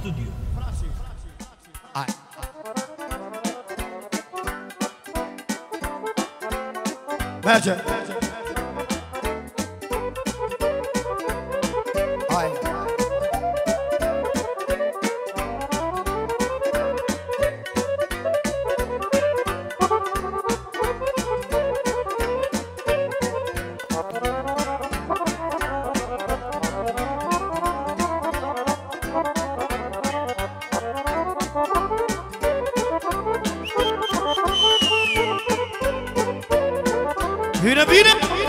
studio. Hai. Merge. Hai. Bine, bine!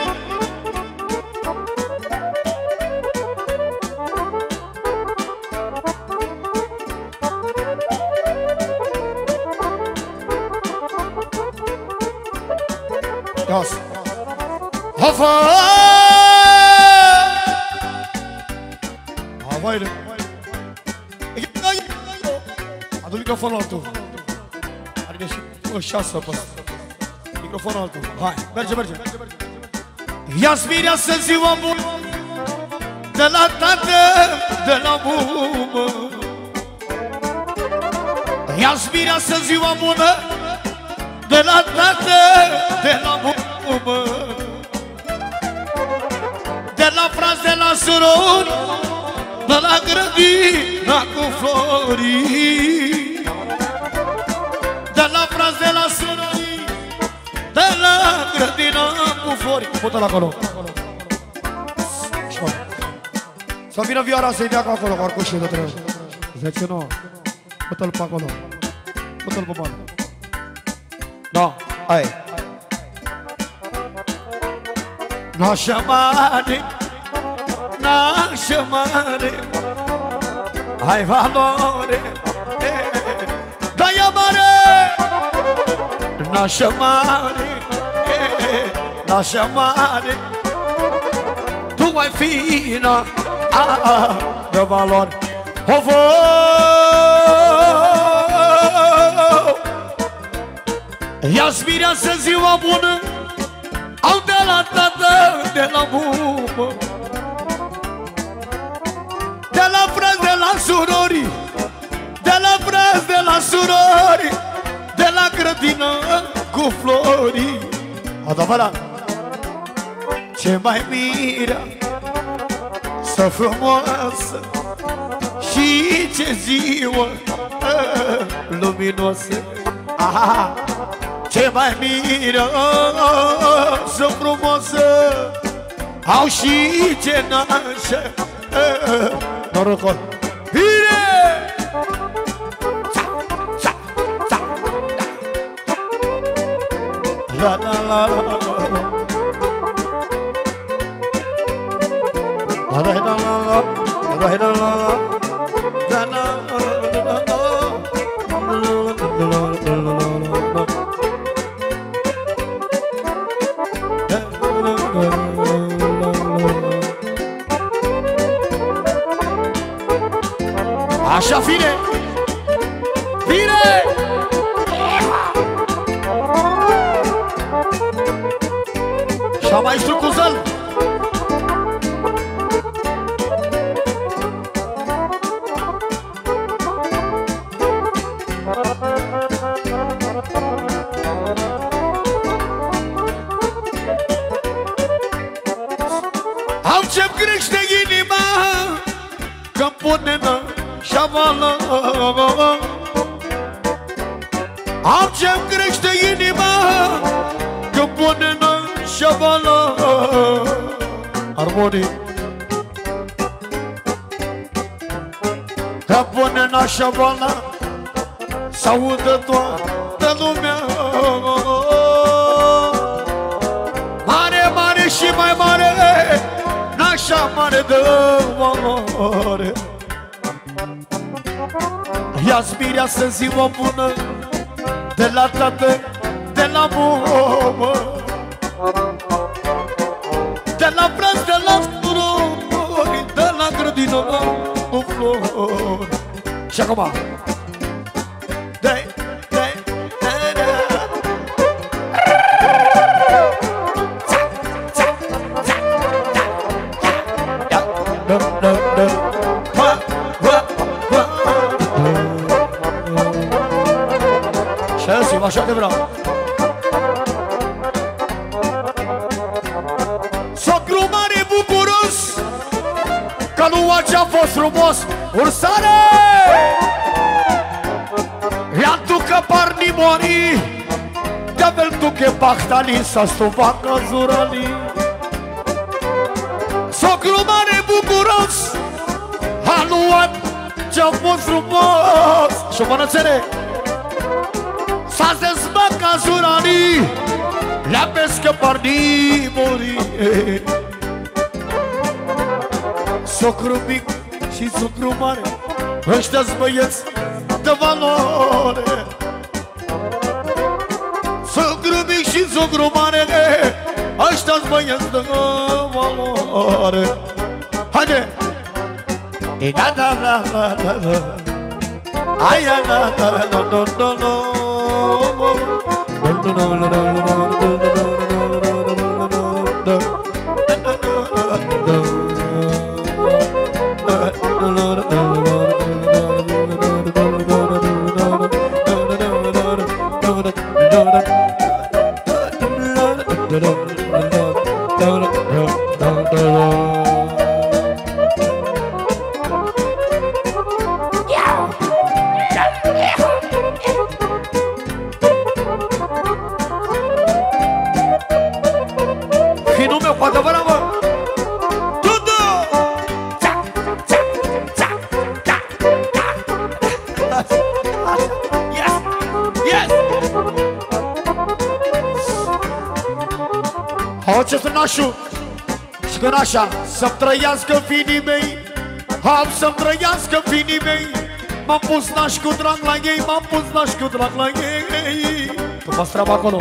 Ios! Hafa! Havaile! Adu microfonul altul. Adică și 6 apăs. Microfonul altul. Hai, merge, merge. Ia-ți mireasă ziua bună de la tată, de la bumă. Ia-ți mireasă ziua bună de la tată, de la bumă. De la frați, de la surori, de la grădina cu florii. De la frați, de la surori, de la grădina cu flori. Pută-l acolo. Să vină vioara să-i dea acolo, cu arcușii de trebuie. 10-9. Pută-l pe acolo. Pută-l pe bani. Da, hai. Nașa mare, nașa mare, ai valore, da-i mare, nașa mare, nașa mare, tu ai fina de valori. Ovo, ia-ți mireasă ziua bună, au de la tată, de la bumă, de la frați, de la surori, de la frați, de la surori, de la grădină cu flori. Adevăra, ce mai miră, să frumoasă și ce ziua luminoasă. Aha! Ce mai miră, să frumoasă, au și ce nașă, norocul. Bine! La la la la la la la la la la așa fine! Bine! Și-a maestru cu zăl! Am ce-mi crește inima că-mi pune șavală. Am ce-mi crește inima că-mi pune șavală. Armonii că pune șavală, s-audă toată lumea. Mare, mare și mai mare, n-așa mare de valoare. Ia-ți mireasă ziua bună de la tată, de la mumă, de la frați, de la surori, de la grădină cu flori. Și acum Cam așa te vreau. Socru mare bucuros că nu ce-a fost frumos. Ursare! Ja tu că parni mori de-abel tu che bahtali sa stuvacă zurali. Socru mare bucuros a luat ce-a fost frumos. Și-o mănățere s-a dezbăcat zurali, le-a pescă parni mori. Socru mic și socru mare, ăștia-s băieți de valoare. Socru mic și socru mare, ăștia-s băieți de valoare. Haide! Da da da da da da. Aia da da da da da da. Finul meu cu adevărat, mă! Tudu! Yes! Yes! Au ce sunt nașul și când așa să-mi trăiască finii mei, am să-mi trăiască finii mei. M-am pus naș cu drag la ei, m-am pus naș cu drag la ei. Tu mă strabă acolo.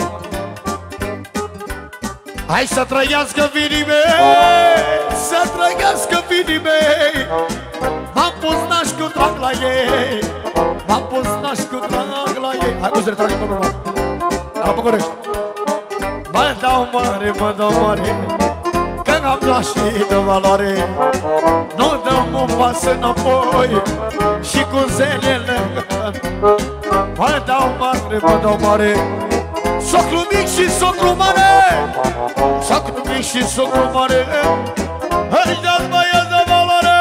Hai să trăiască finii mei, să trăiască finii mei. M-am pus naș cu drag la ei, m-am pus naș cu drag la ei. Hai nu-ți retrage pe urmă, la București. Mă dau mare, că am luat și de valoare. Nu dăm un pas înapoi și cu zelele. Mă dau mare, socru mic și socru mare, socru mic și socru mare, ăștia-s băieți de valoare.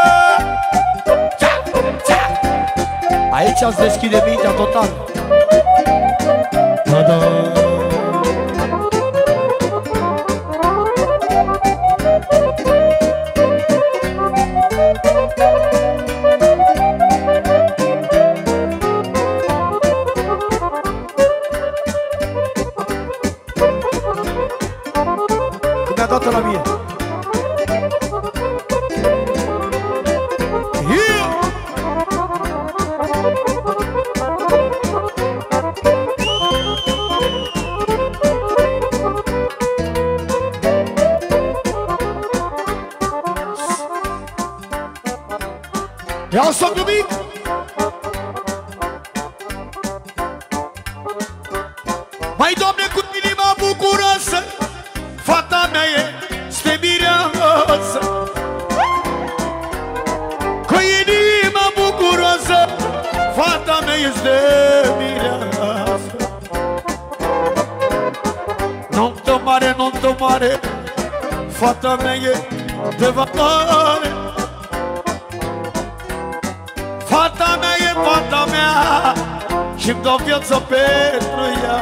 Aici ați deschide mintea total. Da-da. Mi-a dat-o la mie. Ia-o socru mic! Mai Doamne, cu inima bucuroasă, fata mea este mireasă. Cu inima bucuroasă, fata mea este mireasă. Nuntă mare, fata mea e de valoare. Fata mea e fata mea și-mi dau viața pentru ea.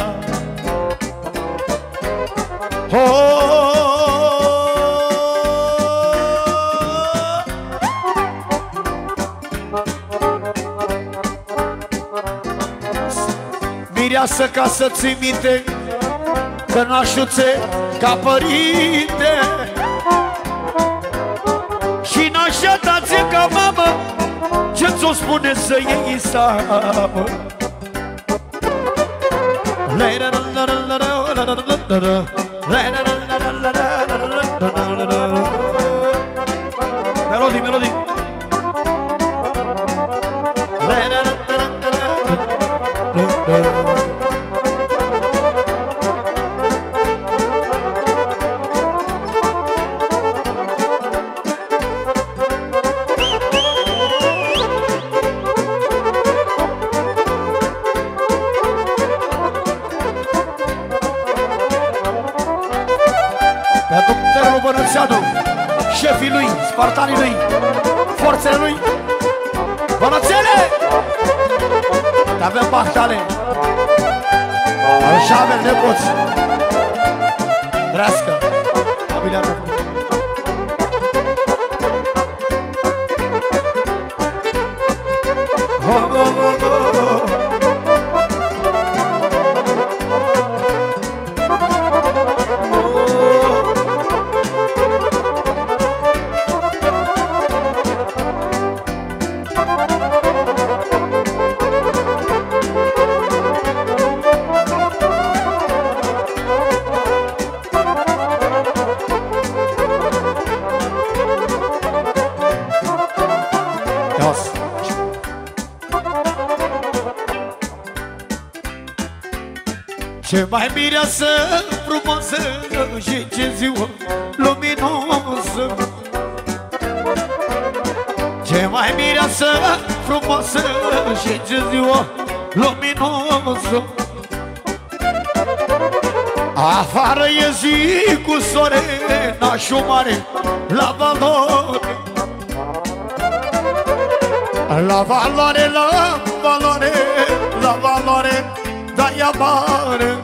Mireasă, ca să ții minte că n-așuțe ca părinte și n-așa dați ca mamă, ce ți-o spune să iei seamă. Melodii. șefii lui, spartanii lui, forțele lui. Bănățele! Te avem bahtale. Așa avem nepoți. Drească. Familia mea. Ce mai mireasă frumoasă și ce ziua luminoasă. Ce mai mireasă frumoasă și ce ziua luminoasă. Afară e zi cu soare, nașul mare la valoare. La valoare, la valoare, la valoare, da-i afară.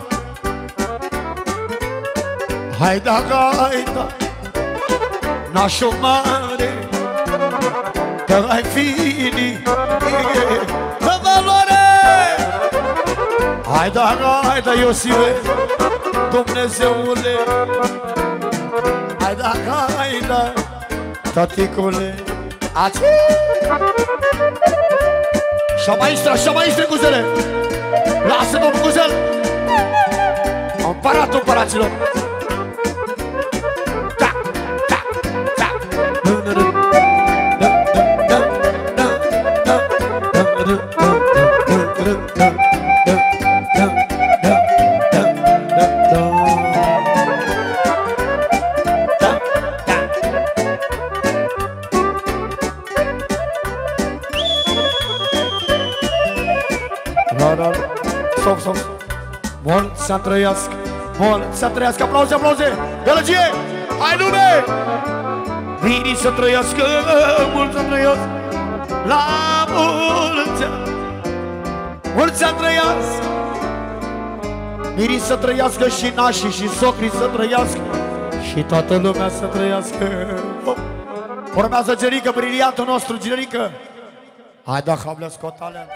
Haida, haida, nașul mare, că-ai fini, da valoare. Haida, haida, Iosive, Dumnezeule. Haida, haida, taticule. Ați! Și-a maestre, Guzele! Lasă, domnul Guzel! Împăratul împăraților! Da, da, da! Stop. Mulți să trăiască, mulți să trăiască. Aplauze, aplauze, gălăgie, hai lume! Vini să trăiască, mulți să trăiască, la mulți ani. Mulți să trăiască, Vini să trăiască și nașii și socrii să trăiască și toată lumea să trăiască. Urmează Gerică, briliantul nostru, Gerică. Hai da, hablă, scot talent.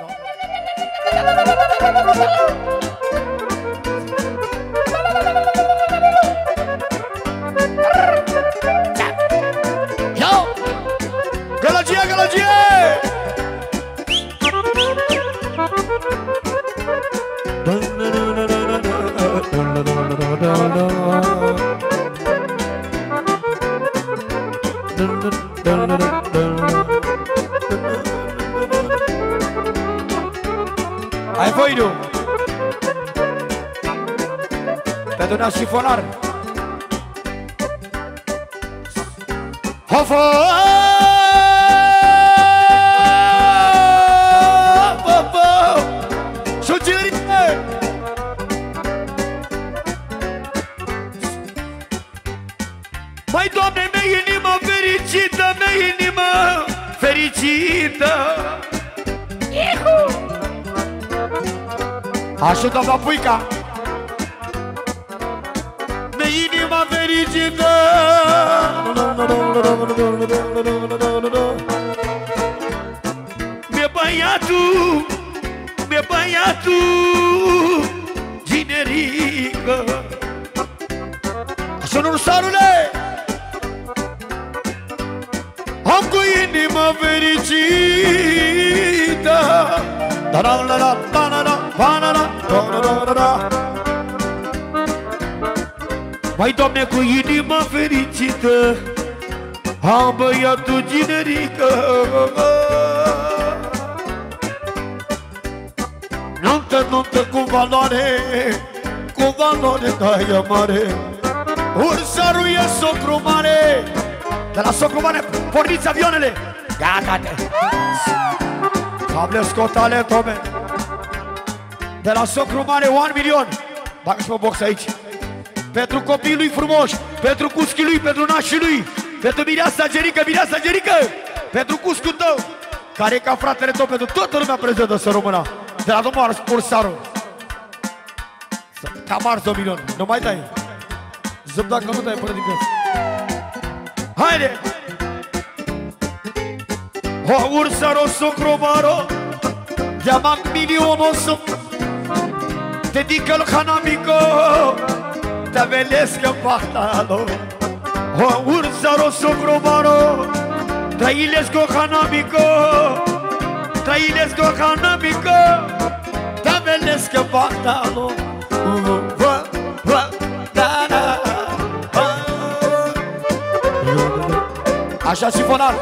Yo! Gălăgie, gălăgie! Hai voi, nu! Pentru ne-a șifonar! Hofă! Șugirile! Mai, Doamne, mea inima fericită, mea inima fericită! Ihu! Ajută, doamna Puica! De inima fericită! Mi-e băiatul, mi-e băiatul Ginerică! Așa, Nursarule! Am cu inima fericită! Mai, Doamne, cu inima fericită am băiatul Ginerică. Nuntă, nuntă cu valoare, da-i mare. Ursarul e socru mare. De la socru mare porniți avioanele. Gata-te. Cable scotale, tome. De la socru mare 1 milion. Bagă-și mă box aici. Pentru copiii lui frumoși, pentru cuschii lui, pentru nașii lui. Pentru Mireasa Gerică, Mireasa Gerică, pentru cuscul tău, care e ca fratele tău, pentru toată lumea prezentă să rămână. De la domnul Ursaru. Cam ars 2 milioane, nu mai dai. Zăp dacă nu dai până din piață. Haide! O Ursaru socromaro, diamant milionul să dedică-l hanamico, te velescă pahtalo. O Ursaru socromaro, trăilesc-o hanamico, trăilesc-o hanamico, te velescă pahtalo. Așa sifonar.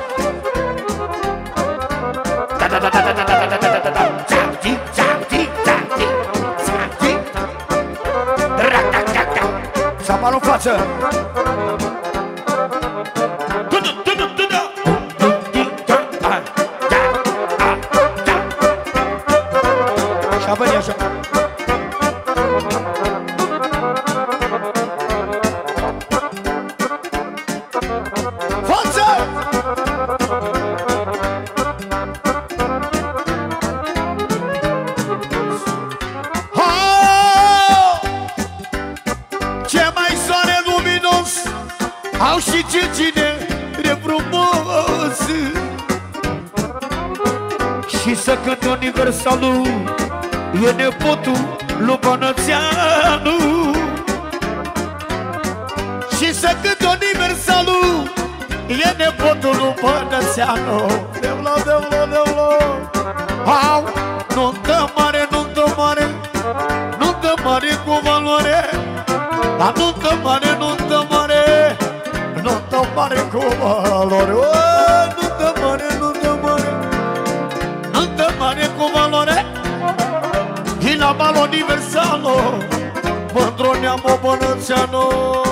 Samarul în față. Așa veni așa. Au și ce cine frumos și să cânt Universalul, e nepotul lui Bănățeanu. Și să cânt Universalul, e nepotul lui Bănățeanu. Devla, devla, devla. Au, nuntă mare, nuntă mare, nuntă mare cu valoare. La nuntă mare, nuntă mare, nuntă mare cu valoare. Nuntă mare, nuntă mare, nuntă mare cu valoare. Și la mal Universalo, mândru neamă Bănățeanu.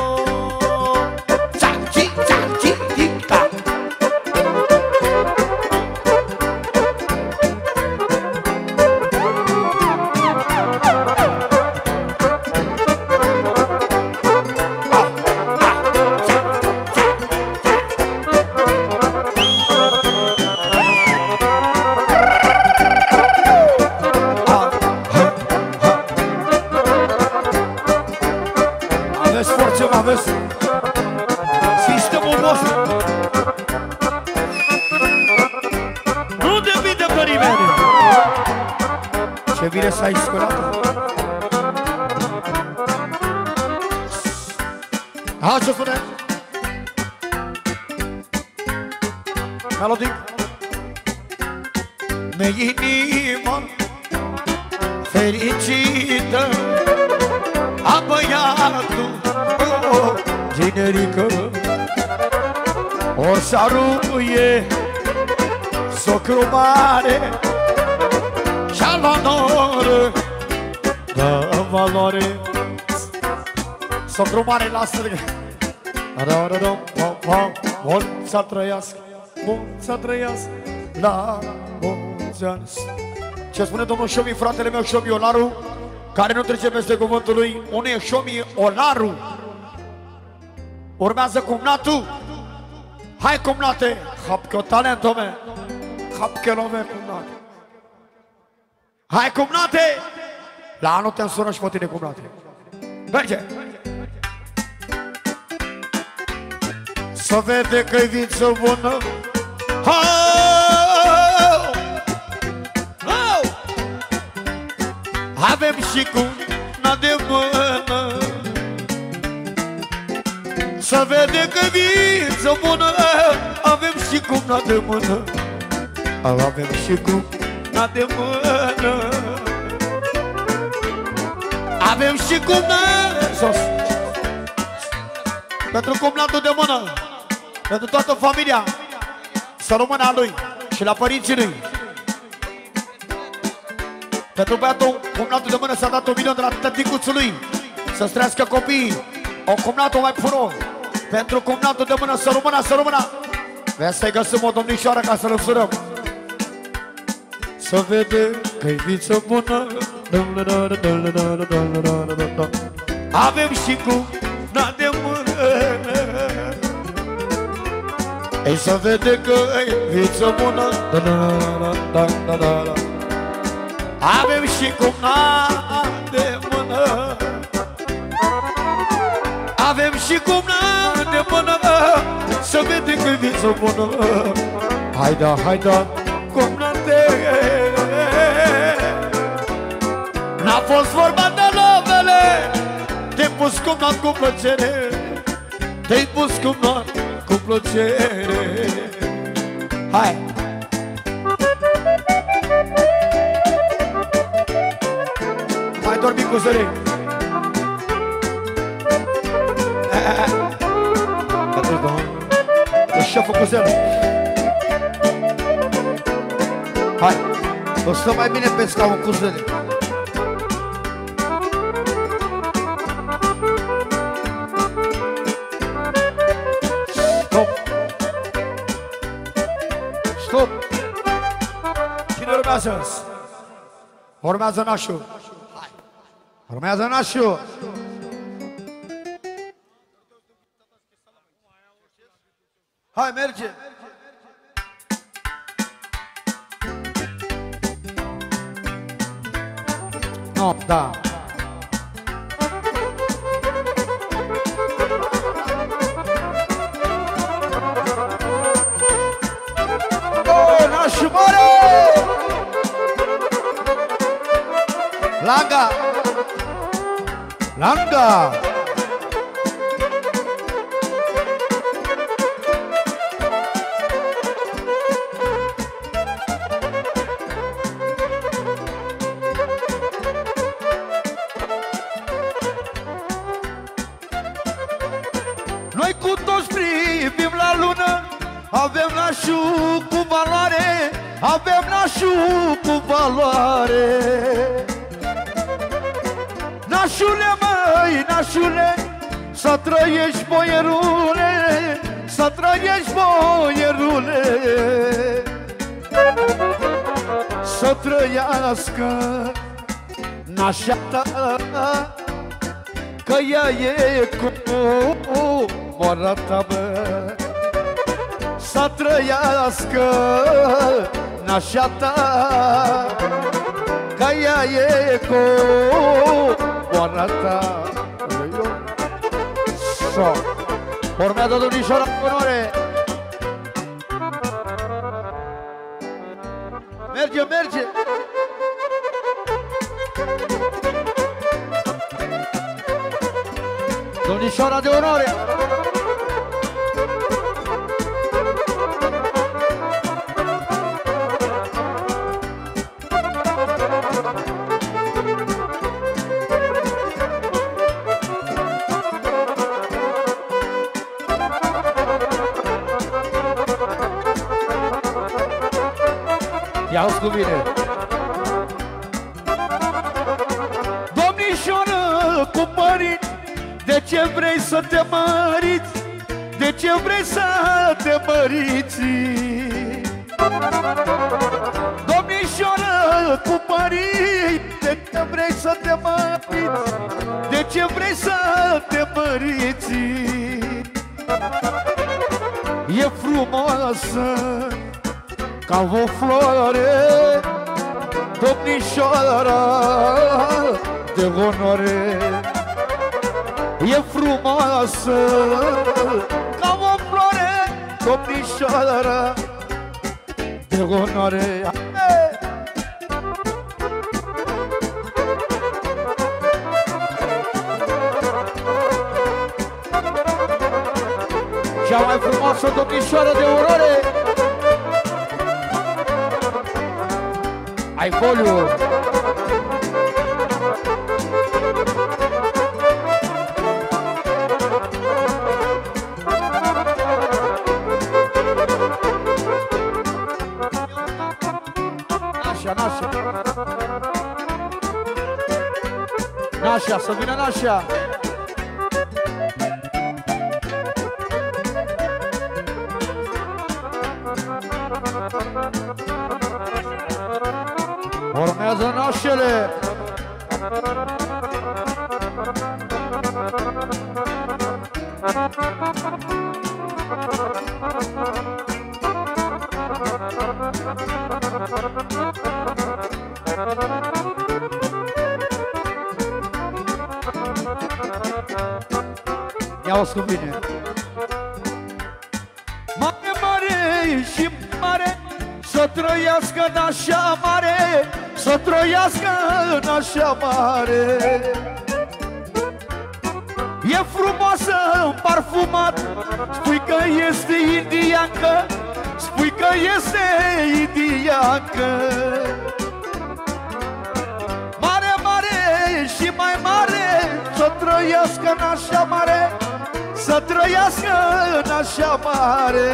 Aveți sistemul vostru. Nu depinde pe nimeni. Ce bine s-ai scurat. Ha, ce spune? Melodic. Ne inima fericită a băiatul generică, o saruie socru mare și-a valoare, dă valoare. Socru mare, lasă-l. Mult să trăiască, mult să trăiască, la mulți ani. Ce spune domnul Șomi, fratele meu Șomi Olaru, care nu trece peste cuvântul lui. Unul e Șomi Olaru. Urmează cumnatul. Hai cumnate. Hapcă talent, ome. Hapcă lume cumnate. Hai cumnate. La anul te însură și pe tine cumnate. Merge. Să vede că-i viță bună. Avem și cumna de mână. Să vede că viță bună. Avem și cumna de mână. Avem și cumna de mână. Avem și cumna sos. Pentru cumnatul de mână, pentru toată familia, să rămână a lui și la părinții lui. Pentru băiatul, cumnatul de mână s-a dat 1 milion de la tăticuțul lui. Să-ți trăiască copiii. O cumnatul mai puro. Pentru cumnatul de mână să rămână, să rămână. Vezi să-i găsim o domnișoară ca să-l însurăm. Să vede că-i viță bună. Avem și cumna de mână. Ei să vede că-i viță bună. Avem și cumna de mână. Avem și cumna de mână. Să vede că-i viță bună. Haida, haida, cumna de. N-a fost vorba de lovele. Te-ai pus cumna cu plăcere. Te-ai pus cumna cu plăcere. Hai! Mai dormi cu zării. E șeful cu zării. Hai! O să mai bine pe scaun cu zării. Stop! Cine urmează? Urmează nașul. Urmează nașul. Hai, merge! No, da. Nașul mare! Langa! Langa! Noi cu toți privim la lună. Avem nașul cu valoare. Avem nașul cu valoare. Nașule, măi, nașule, să trăiești, boierule, să trăiești, boierule. Să trăiască nașa ta, că ea e cu mora ta, bă. Să trăiască nașa ta, că ea e cu mora ta. So, urmează domnișoara cu onoare. Merge, merge. Domnișoara de onoare. Ia-uți cu mine. Domnișoară cu mărit, de ce vrei să te măriți? De ce vrei să te măriți? Domnișoară cu mărit, de ce vrei să te măriți? De ce vrei să te măriți? E frumoasă ca o floare, domnișoara de onoare. E frumoasă ca o floare, domnișoara de onoare. Cea mai frumoasă domnișoară de onoare. Ai foliu. Nașa, nașa. Nașa, să vină nașa. Urmează nașele. Ia-o-ți cum vine. Mare, mare și mare, să trăiască în așa mare, să trăiască în așa mare. E frumoasă, parfumat, spui că este indiancă, spui că este indiancă. Mare, mare și mai mare, să trăiască în așa mare, să trăiască în așa mare.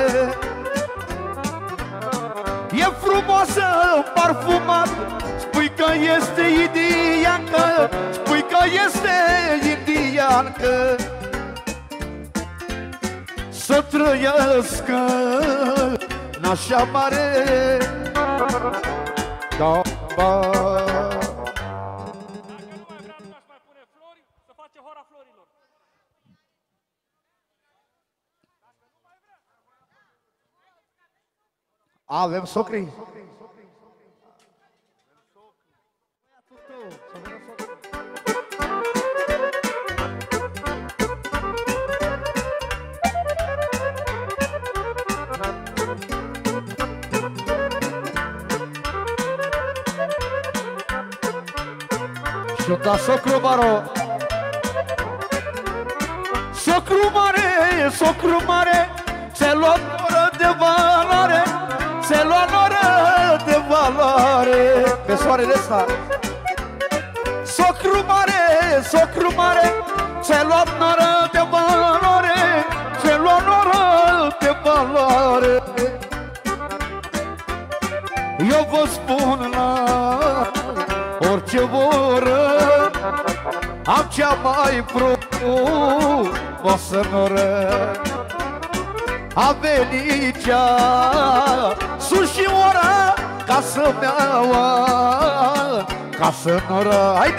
E frumoasă, parfumat, spui că este indiancă, spui că este indiancă. Să trăiască în așa mare. Da, ba. Avem socrii? Și-o da socru maro. Socru mare, socru mare, ți-ai luat oră de valoare, ți-ai luat oră de valoare. Pe soarele ăsta. Socru mare, socru mare, ți-ai luat oră de valoare, ți-ai luat oră de valoare. Eu vă spun la orice oră, am cea mai frumoasă noră. A venit cea sus și ora ca să-mi iau casă noră. Haide!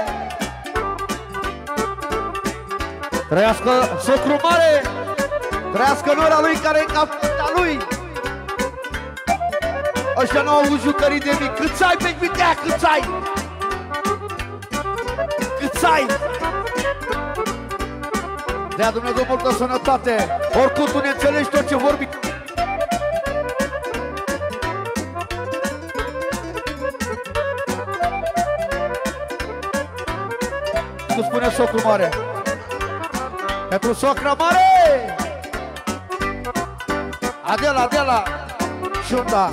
Trăiască socru mare, trăiască nora lui care-i ca fata lui. Ăștia n-au avut jucării de mic. Câți ai pe Vitea? Câți ai? Câți ai? Dea Dumnezeu multă sănătate. Oricum tu ne înțelegi tot ce vorbi. Cum spune socru mare? Pentru socra mare! Adela, Adela! Șunda!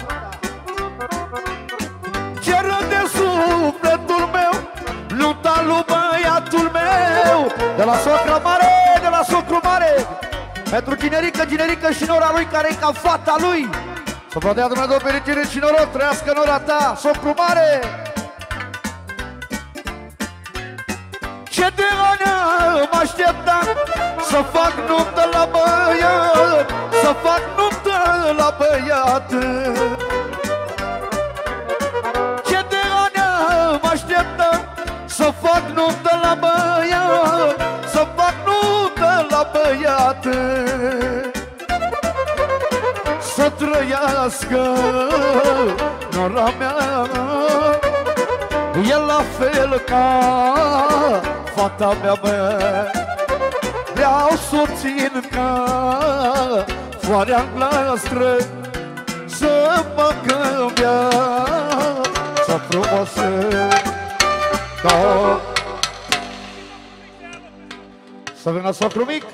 Ceră de sufletul meu, lupta lui băiatul meu. De la socra mare, de la socru mare, pentru Ginerică, Ginerică și nora lui care-i ca fata lui. Să vă dea Dumnezeu fericire și noroc, trăiască nora ta, socru mare. Ce de ani am așteptat să fac nuntă la băiat, să fac nuntă la băiat. Ce de ani am așteptat să fac nuntă la băiat, să fac nuntă la băiat. Să trăiască nora mea, e la fel ca fata mea, mea. Vreau să o țin ca floarea noastră, să mă gândea să frumoasă. Da. Să vină socru mic.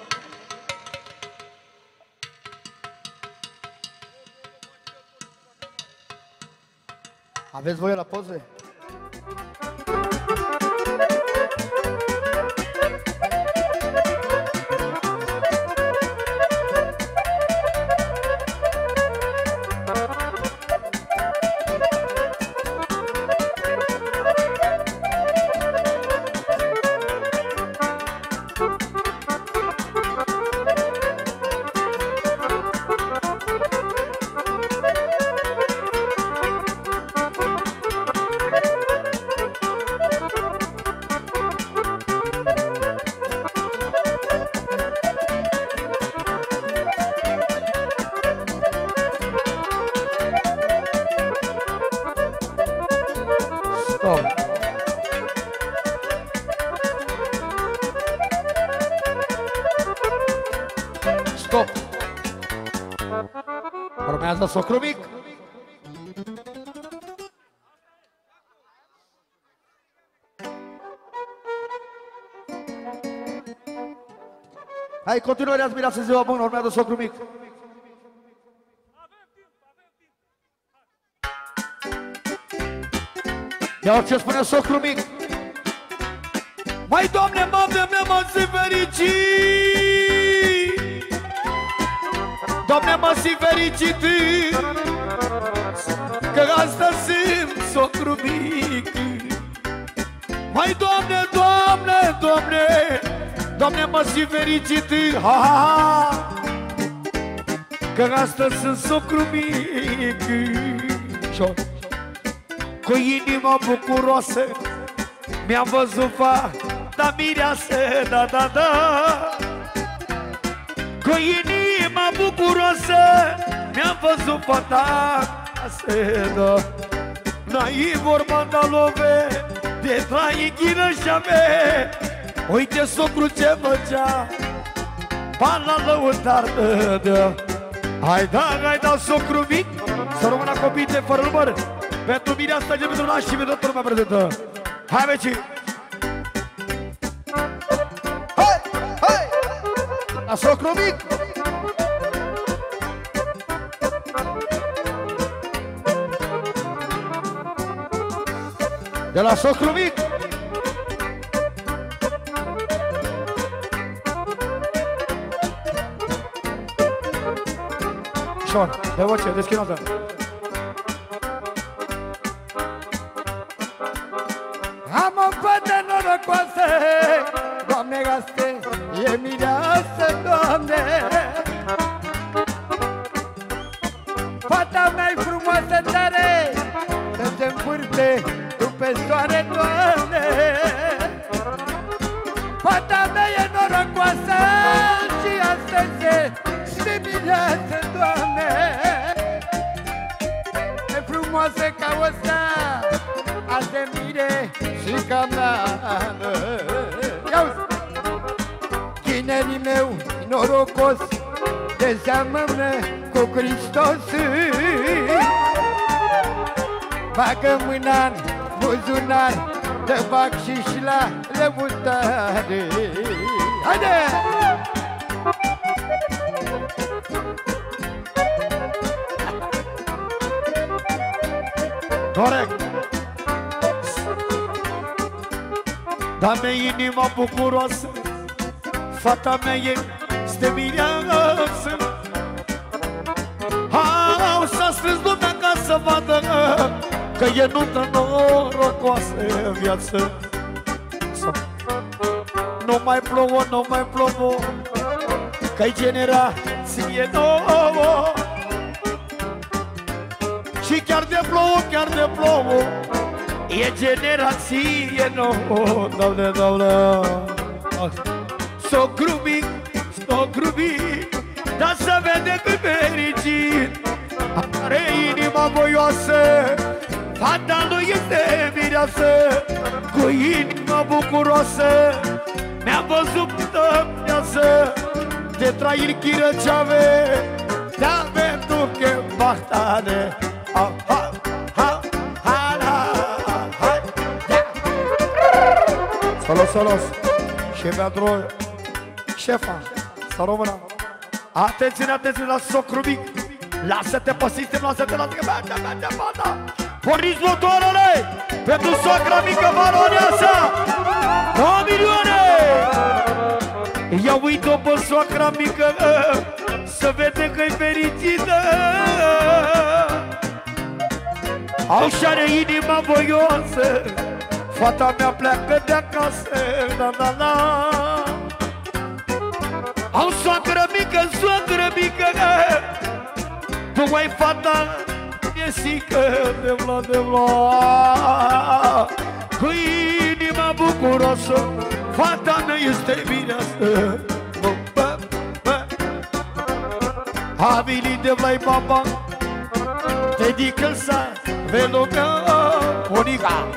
Aveți voie la poze? Urmează socru mic. Hai, continuă, ați mirat să ziua bună, urmează socru mic. Ia ce spune socru mic. Mai Doamne, mă zi fericit. Doamne, mă zi fericit, că astăzi sunt socru mic. Mai Doamne, Doamne, Doamne, Doamne, mă zi fericit, ha, ha, ha, că astăzi sunt socru mic. Cu inima bucuroasă mi-am văzut fata mireasă, da, da, da. Cu inima bucuroasă mi-am văzut fata mireasă, da. N-ai vorba de love, de trai ghină și-a mea. Uite socru ce făcea, bani la lăutar, da, da. Hai da, socru mic, să rămână copiii de fără număr. Pentru mine asta e pentru naș și pentru toată lumea prezentă. Hai, vecii! Hai, hai! La socru mic! De la socru mic! Șon, de voce, deschinotă! Am o fată norocoasă, Doamne, gaste, e mireasă, Doamne. Fata mea-i frumoasă tare, să se învârte tu pe soare, Doamne. Fata mea e norocoasă și astăzi e mireasă, Doamne. E frumoasă ca o stea, azi de mire și ca mea. Ia-uzi! Tinerii meu norocos te seamănă cu Hristos. Bagă mâna-n buzunar, te bag și la lăutare. Haide! Corect! Da-mi inima bucuroasă, fata mea este mireasă. S-a strâns lumea ca să vadă că e nuntă norocoasă în viață. Nu mai plouă, nu mai plouă, că-i generație nouă. Și chiar de plouă, e generație nouă, Doamne, Doamne. Socru mic, dar să vede cât fericit. Are inima voioasă, fata lui este mireasă. Cu inima bucuroasă mi-a văzut pătămneasă. De trăiri chirăceave, de-ave duche bahtane. Salos, și pentru șefa, să rămână. Atenție la socru mic. Lasă-te pe sistem, lasă-te, merge, fata. Porniți motoarele pentru socra mică baroneasa. 2 milioane. Ia uite-o pe socra mică, să vede că-i fericită. Așa are inima voioasă, fata mea pleacă de acasă, da, da, da. Au soacră mică, tu ai fata miesică, de vla. Cu inima bucuroasă, fata mea este mireasă. A venit de vlai papa, dedică sa veloca bunica.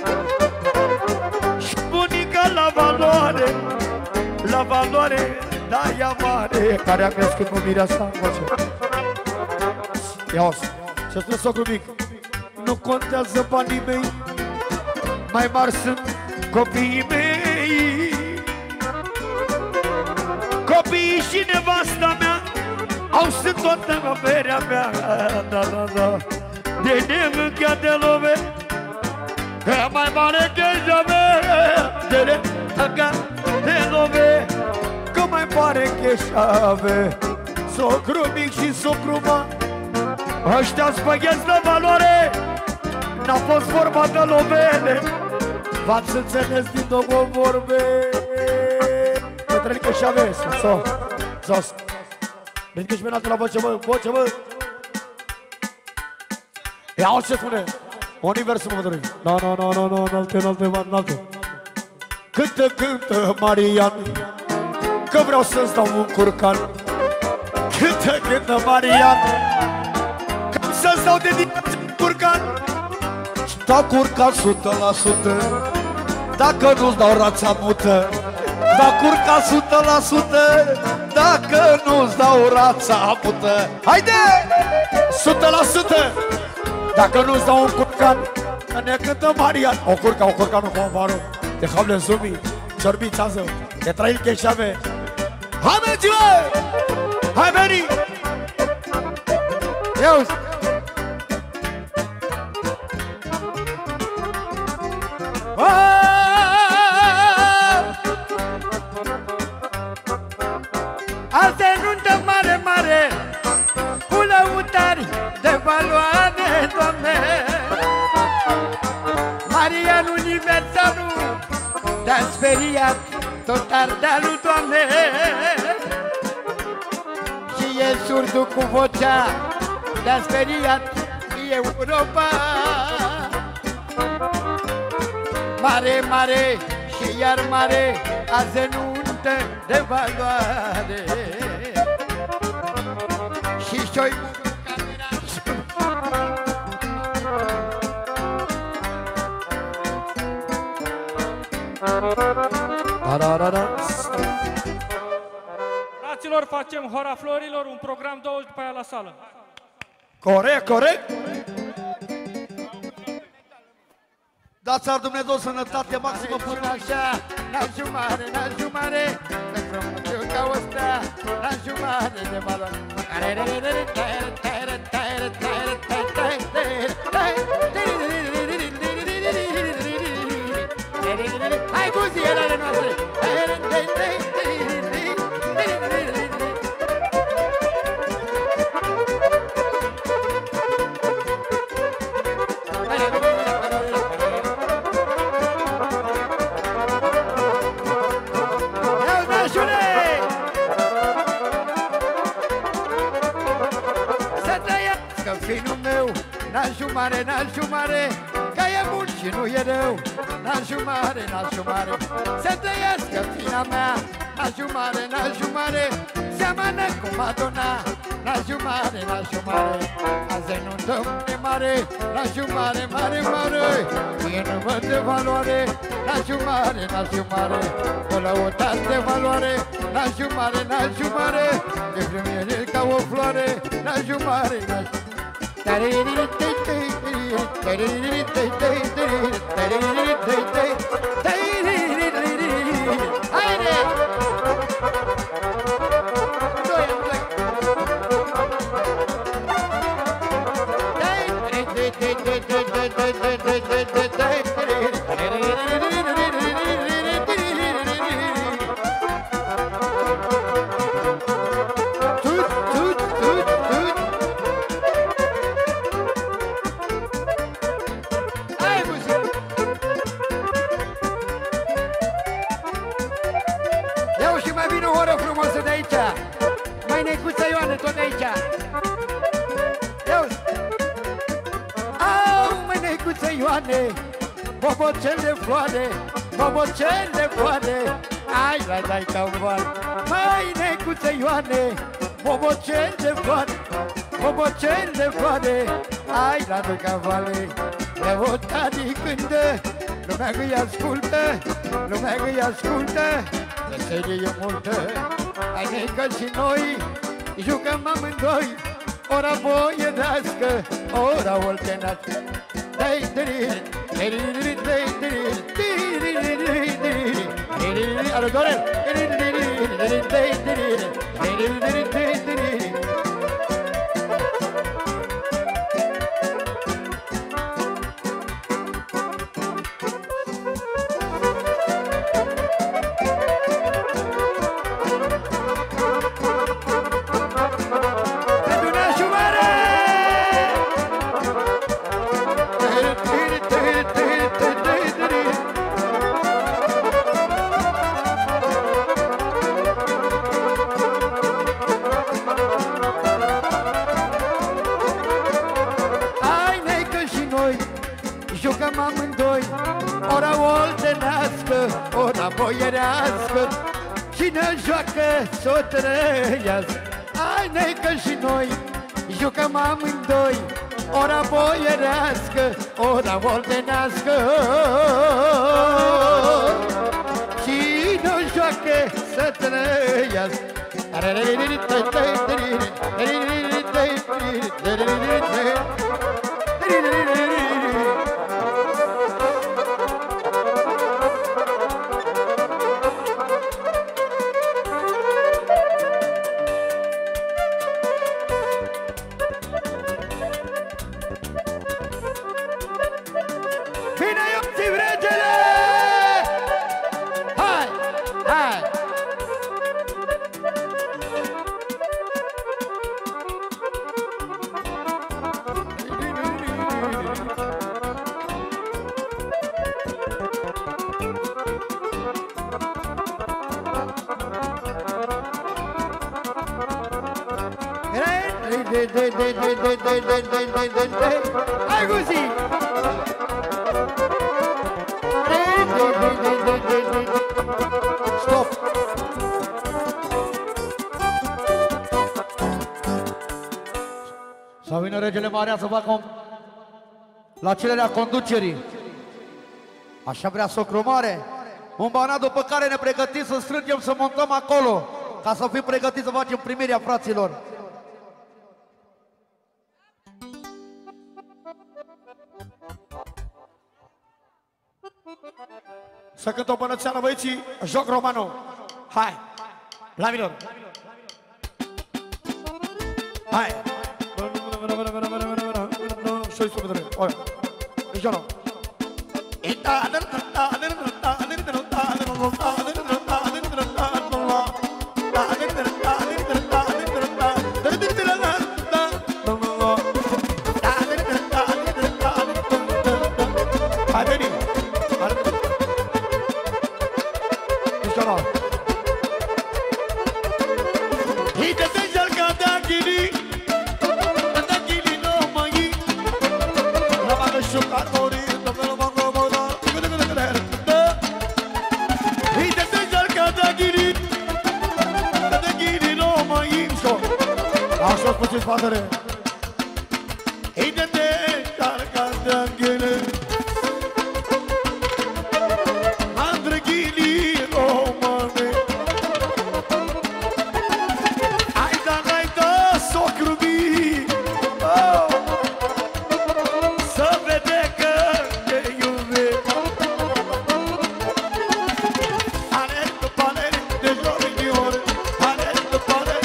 Și bunica la valoare, da, ea mare, care a crescut cu mireasa în voce. Ia-o-s, ce spune socru mic. Nu contează banii mei, mai mari sunt copiii mei. Copiii și nevasta mea au sunt toată averea mea. Da, da, da. De nemâncat de love, e mai mare cheșave. De nemâncat de love, că mai mare cheșave. Socru mic și socru ma, ăștia-s băgheți de valoare. N-a fost vorba de lovele, v-ați înțeles din două vorbe. Bătrâni cheșave, sos. Ridică și menatul la voce, bă, voce, bă. Ia-o ce spune Universul, mă bătrâni. No, înalte. Cântă Marian, că vreau să-ți dau un curcan. Cântă Marian, că să-ți dau de dimineață un curcan. Dau curcan 100%, dacă nu-ți dau rața mută. Dau curcan 100%, dacă nu-ți dau rața mută. Haide! 100%, dacă nu-ți dau un curcan. Că ne cântă Marian. O curcan, nu convară. De hable zumi, ciorbița zău, de trăil cheșave. Hai mergi, bă! Hai veni! Ia-uzi! Asta e nuntă mare, cu lăutari de valoare, Doamne. Marian Universalul te-a speriat tot Ardealul, Doamne. Și e surdul cu vocea, te-a speriat Europa. Mare și iar mare, azi e nuntă de valoare. Și șoi Fraților, facem Hora Florilor, un program 20 după aia la sală. Corect. Dați-ar Dumnezeu sănătate maximă până așa, n-ajumare, de frumos ca ăsta, n-ajumare de valoare. Hai cu zilele noastre! N-ajumare, că e bun și nu e rău. N-ajumare, să trăiască fina mea. N-ajumare, seamănă cu Madonna. N-ajumare, azi e nuntă mare. N-ajumare, mare, e număr de valoare. N-ajumare, o lăutat de valoare. N-ajumare, e frumos ca o floare. N-ajumare. Bobocel de floare, ai, dai ca un val. Mai necuță Ioane, bobocel de floare, ai, la ca vale. Lăutarii cântă, lumea că-i ascultă, de serie e multă. Hai necă și noi, jucăm amândoi, ora boierească, ora oltenească. Alo, Dorel! Jucăm amândoi, ora oltenească, ora boierească. Cine joacă s-o trăiască. Ai neică și noi, jucăm amândoi, ora boierească, ora oltenească. Cine joacă să trăiască. Hai, Guzi! Stop! Să vină regele Maria să facă la cererea conducerii. Așa vrea socru mare. Un banat după care ne pregătim să strângem, să montăm acolo, ca să fim pregătiți să facem primirea fraților. Să cânt o bănățeană, băieții, joc romanul. Hai, la minor. Hai. Și-o-i subădăre. Oia. Nici nu. Hai, veni. Așa puteți padere. Hide-te, carca de ghele. Andre ghili romane. Hai da, socru mi. Să vede că te iubesc. Alertă, palertă, de jore, de ore. Alertă, palertă.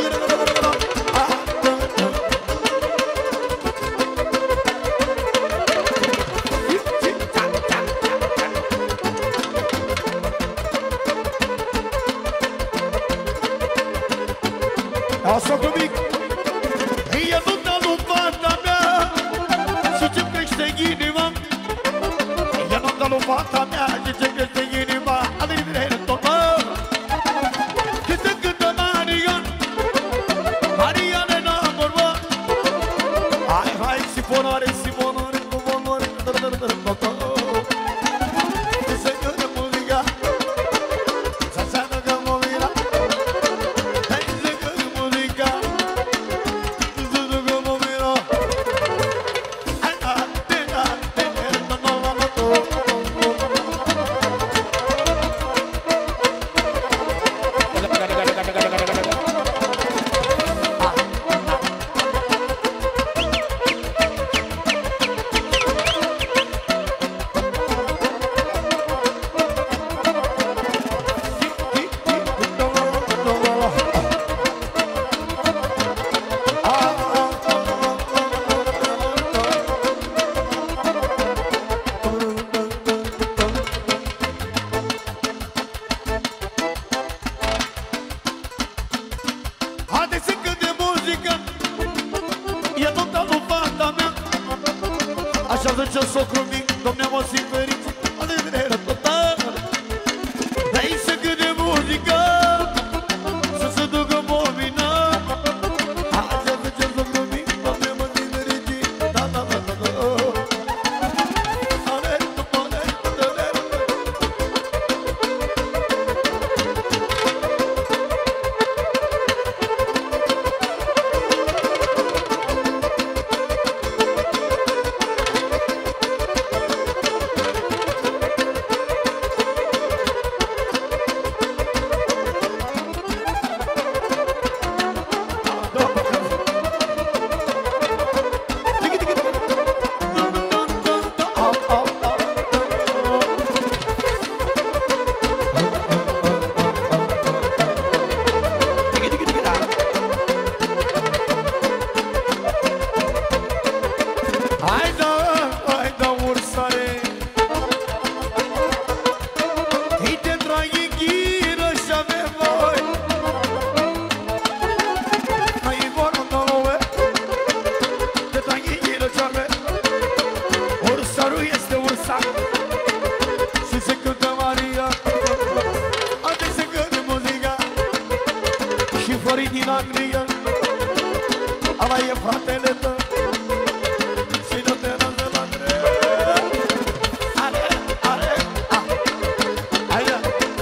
Socru mic, e nunta lui fata mea și ce-mi crește inima. E nunta lui fata mea și ce-mi crește inima. Alertă, toma. Și se cântă Marian, Marian enamoră. Hai, sifonare, cu vonoare. Și se cântă muzica, să înseamnă că mă mira. Așa zice socru mic, domne mă simt fericit, alegre total. De aici să câte muzică, să se ducă momina. Așa zice socru mic, domne mă simt fericit, da, da, da, da, da. Din Anglia, ala e fratele tău și nu te lasă la greu. Ale, ale, a, aia.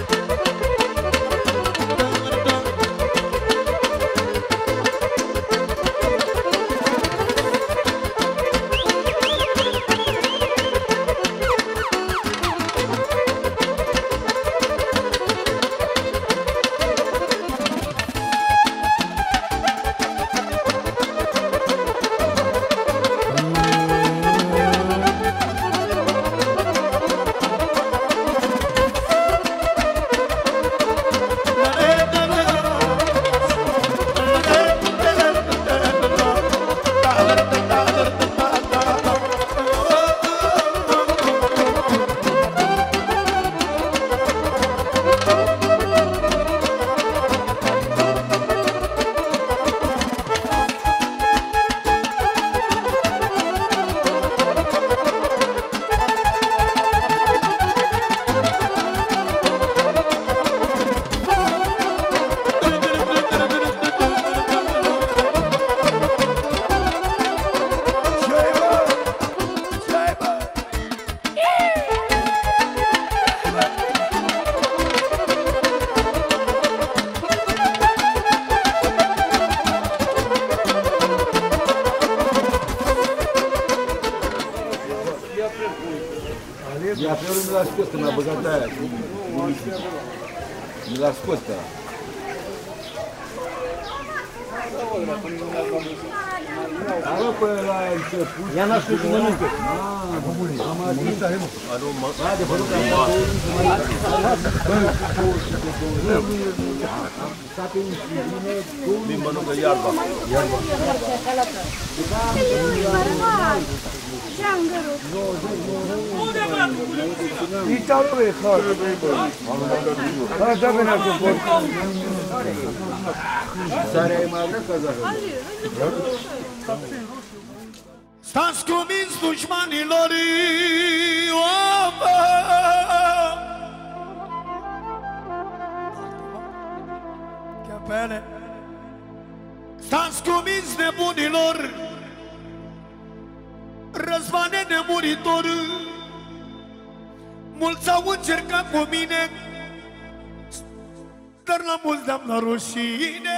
Ia pe ori mi l-a scos, că mi-a băgat aia. Mi l-a scos pe ăla. Ară pe la început. Ia n-a scos și mănâncă. Am adus. Haide, vă rog, din mănâncă iarba. Stați cuminți dușmanilor, stați cuminți nebunilor, Răzvane nemuritor. Mulți au încercat cu mine, dar la mulți am la rușine.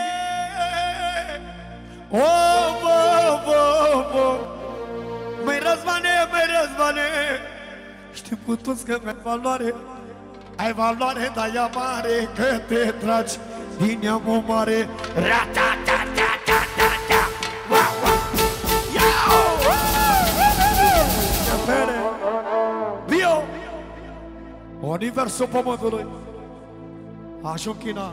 Măi Răzvane, știu cu toți că ai valoare, ai valoare, dar ea mare, că te tragi din neamul mare. Ra-ta-ta-ta-ta-ta-ta. Vio Universul Pământului ajung China.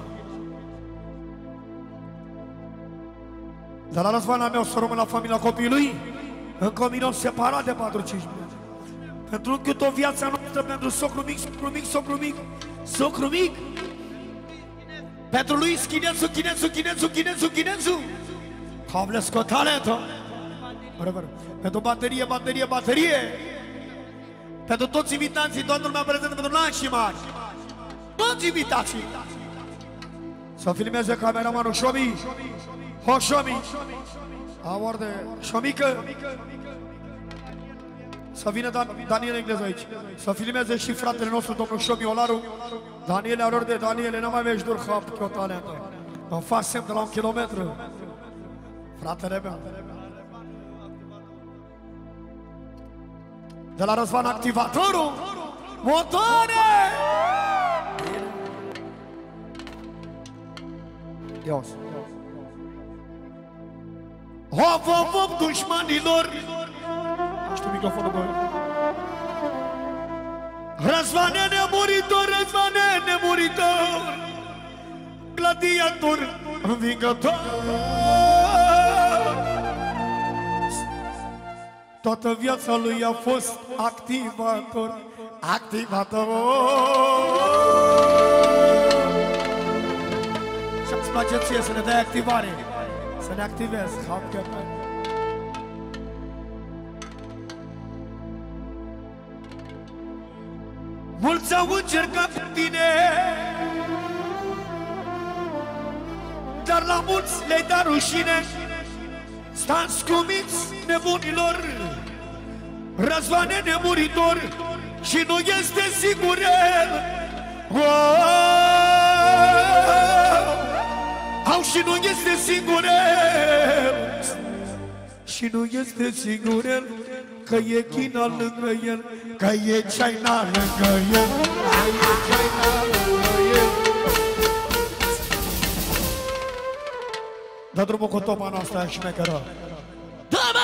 Dar la Răzvan al meu să rămân la familia copilului. Încă un minut separat de 4-5 minute. Pentru cât o viața noastră, pentru socru mic, socru mic, socru mic, socru mic. Pentru lui Chinețu. Hables cu talentul. Pentru baterie. Pentru toți invitații, toată lumea prezentă, pentru nași mari. Toți invitații. Să filmeze cameramanul Șomi. Ho, Șomi. Aorde, Șomică. Să vină Daniel Englez aici. Să filmeze și fratele nostru, domnul Șomi Olaru. Daniele, Arorde, Daniele, n-am mai vezi dur hap, că o talentă. Îmi fac semn de la 1 kilometru. Fratele meu. De la Răzvan activatorul. Motoare! Ios. Hop, hop, hop, dușmanilor! Știu microfonul, băi. Răzvane nemuritor, Răzvane nemuritor, gladiator învingător. Toată viața lui a fost activator, activator. Și-ți place ție să ne dai activare, să ne activezi. Mulți au încercat cu tine, dar la mulți le-ai dat rușine. Stați cuminți nebunilor, Răzvane nemuritor, și nu este sigur el. Au, și nu este sigur el, și nu este sigur el, că e China lângă el, că e China lângă el, că e China lângă el. Dă drumul cu topa noastră aia șmecheră. Da-mă!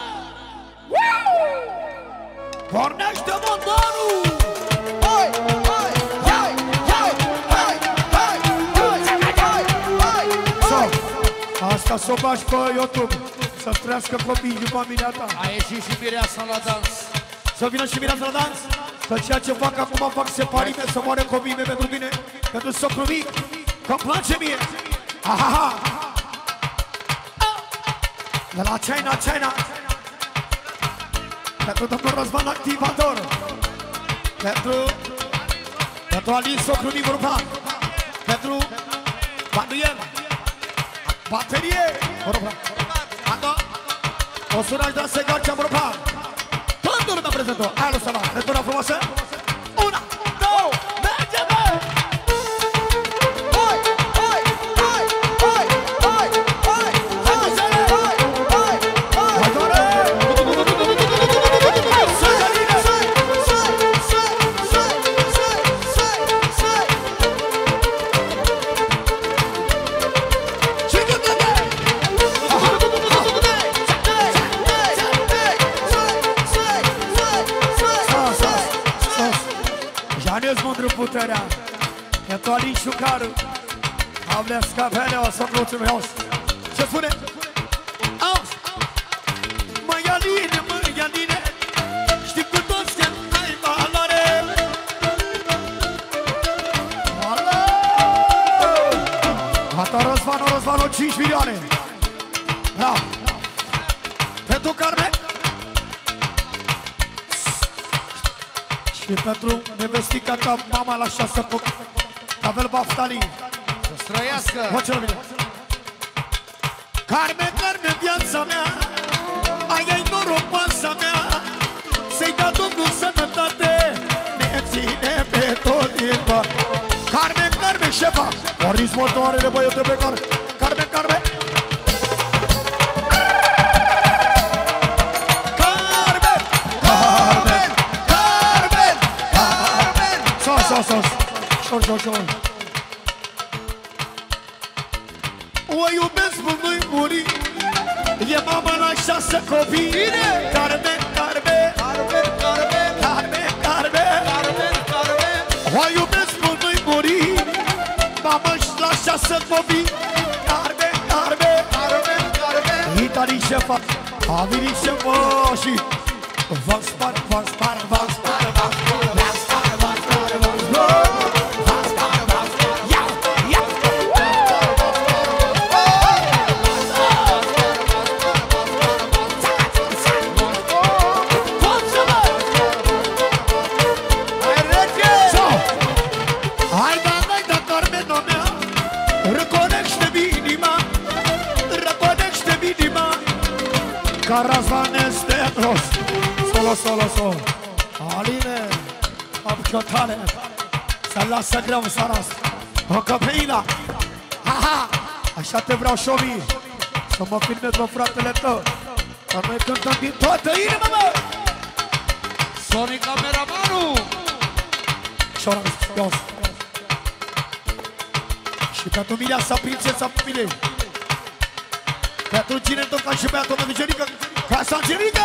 Pornește motorul! Hai, hai, hai, hai, hai, hai, hai, hai, hai! Asta s-o bași pe YouTube, să-ți trăiască copiii după minea ta. A ieșit și mireasa la dans. Să vină și mireasa la dans? Că ceea ce fac acum fac separime, să moare copiii mei pentru mine, pentru socru mic, că-mi place mie. Ahaha! De la China, China, pentru domnul Răzvan activator, pentru Alin socru mic grupat, pentru Banduiel, baterie, Ando, o suraj de segar ce-am grupat. Toată lumea prezentă, aia lui Sala, returna frumoasă. Una, două, merge, bă! Hai, hai, hai, hai, hai, hai, hai, hai, hai, motoare! Janez mândru puterea, pentru Alin Șucaru, Avles Capele, o să mulțumesc. Ce spune? Auzi! Măi Aline, măi Aline, știi cu toți că ai valoare. Alo! Gata Răzvanul, 5 milioane. Da. Pentru Carmen. Și pentru nevestica ta, mama la 6 puc, Pavel Baftali. Să străiască! Mă, ce lumine! Carmen, Carmen, viața mea, ai noroc, masa mea, să-i da Domnul sănătate, ne ține pe tot timpul. Carmen, Carmen, șefa, porniți motoarele, băiete pe care. Carmen, Carmen! Șor. O iubesc până nu-i muri, e mama la 6 copii. Carmen, Carmen, Carmen, Carmen, Carmen, Carmen, Carmen, Carmen. O iubesc până nu-i muri, mama la 6 copii. Carmen, Carmen, Carmen, Carmen. Italii șefa, a venit șefa și v-am spart, v-am spart, v-am spart, v-am spart, v-am spart, v-am spart, v-am spart. Johannes Petros. Solo. Aline, apciotare. Să lasă greu în seara asta. O căpeină. Aha! Așa te vreau, Șomi. Să mă filmez, mă, fratele tău. Să noi cântăm din toată inima, mă! Sonic cameramanul! Șoras. Și pentru Mireasa, prințesa Milei. Pentru cine tot ca și băiatul meu Vigerică. Casa Angelică!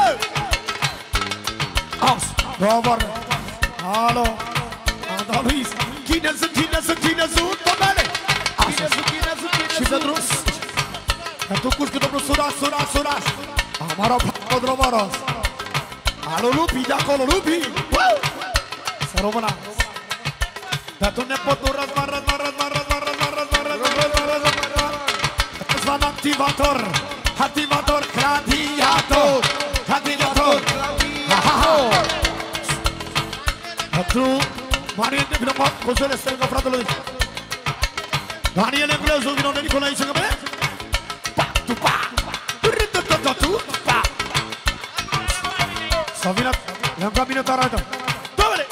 Auzi, doamne! Alo! Anda Luis! Chinezu, domnule! Și pentru cușcu domnul Suras! Amaro, alo Lupi, de acolo, Lupi! Să româna! Pentru nepotul Răzvan, Răzvan activator, gladiator! Pentru Marian de vină, Console stângă fratelui Daniel Englezu, vină de Nicolae să găbe Să vină, le-am dat bine tarată Doamne!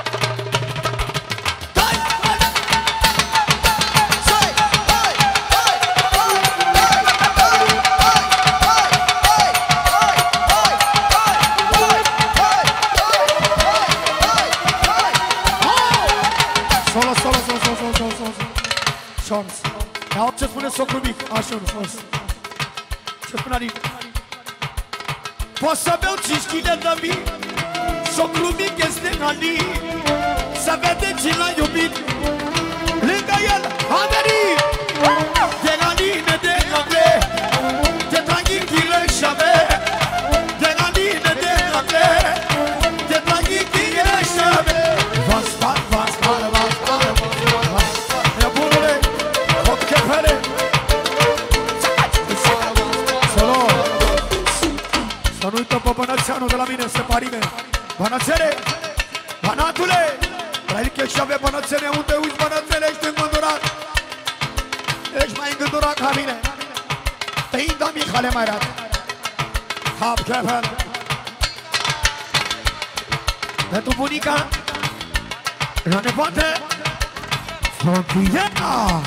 Ia ce spune socru mic, așa nu, ce spune adică? Poți să beau 5 kg de vin, socru mic este Ali, să vede ce l-a iubit, lângă el a venit, de Aline, de Angle, de tranquille șave, de Aline, de Angle, de tranquille șave. Vas, să nu uită pe Bănățeanu de la mine, separime. Bănățele, Bănatule, Trăiliche și ave Bănățele, unde uiți Bănățele, ești îngândurat. Ești mai îngândurat ca mine. Tăinda Mihale mai rat. Hap Kevin. Pentru bunica, la nepoate, Frontiera!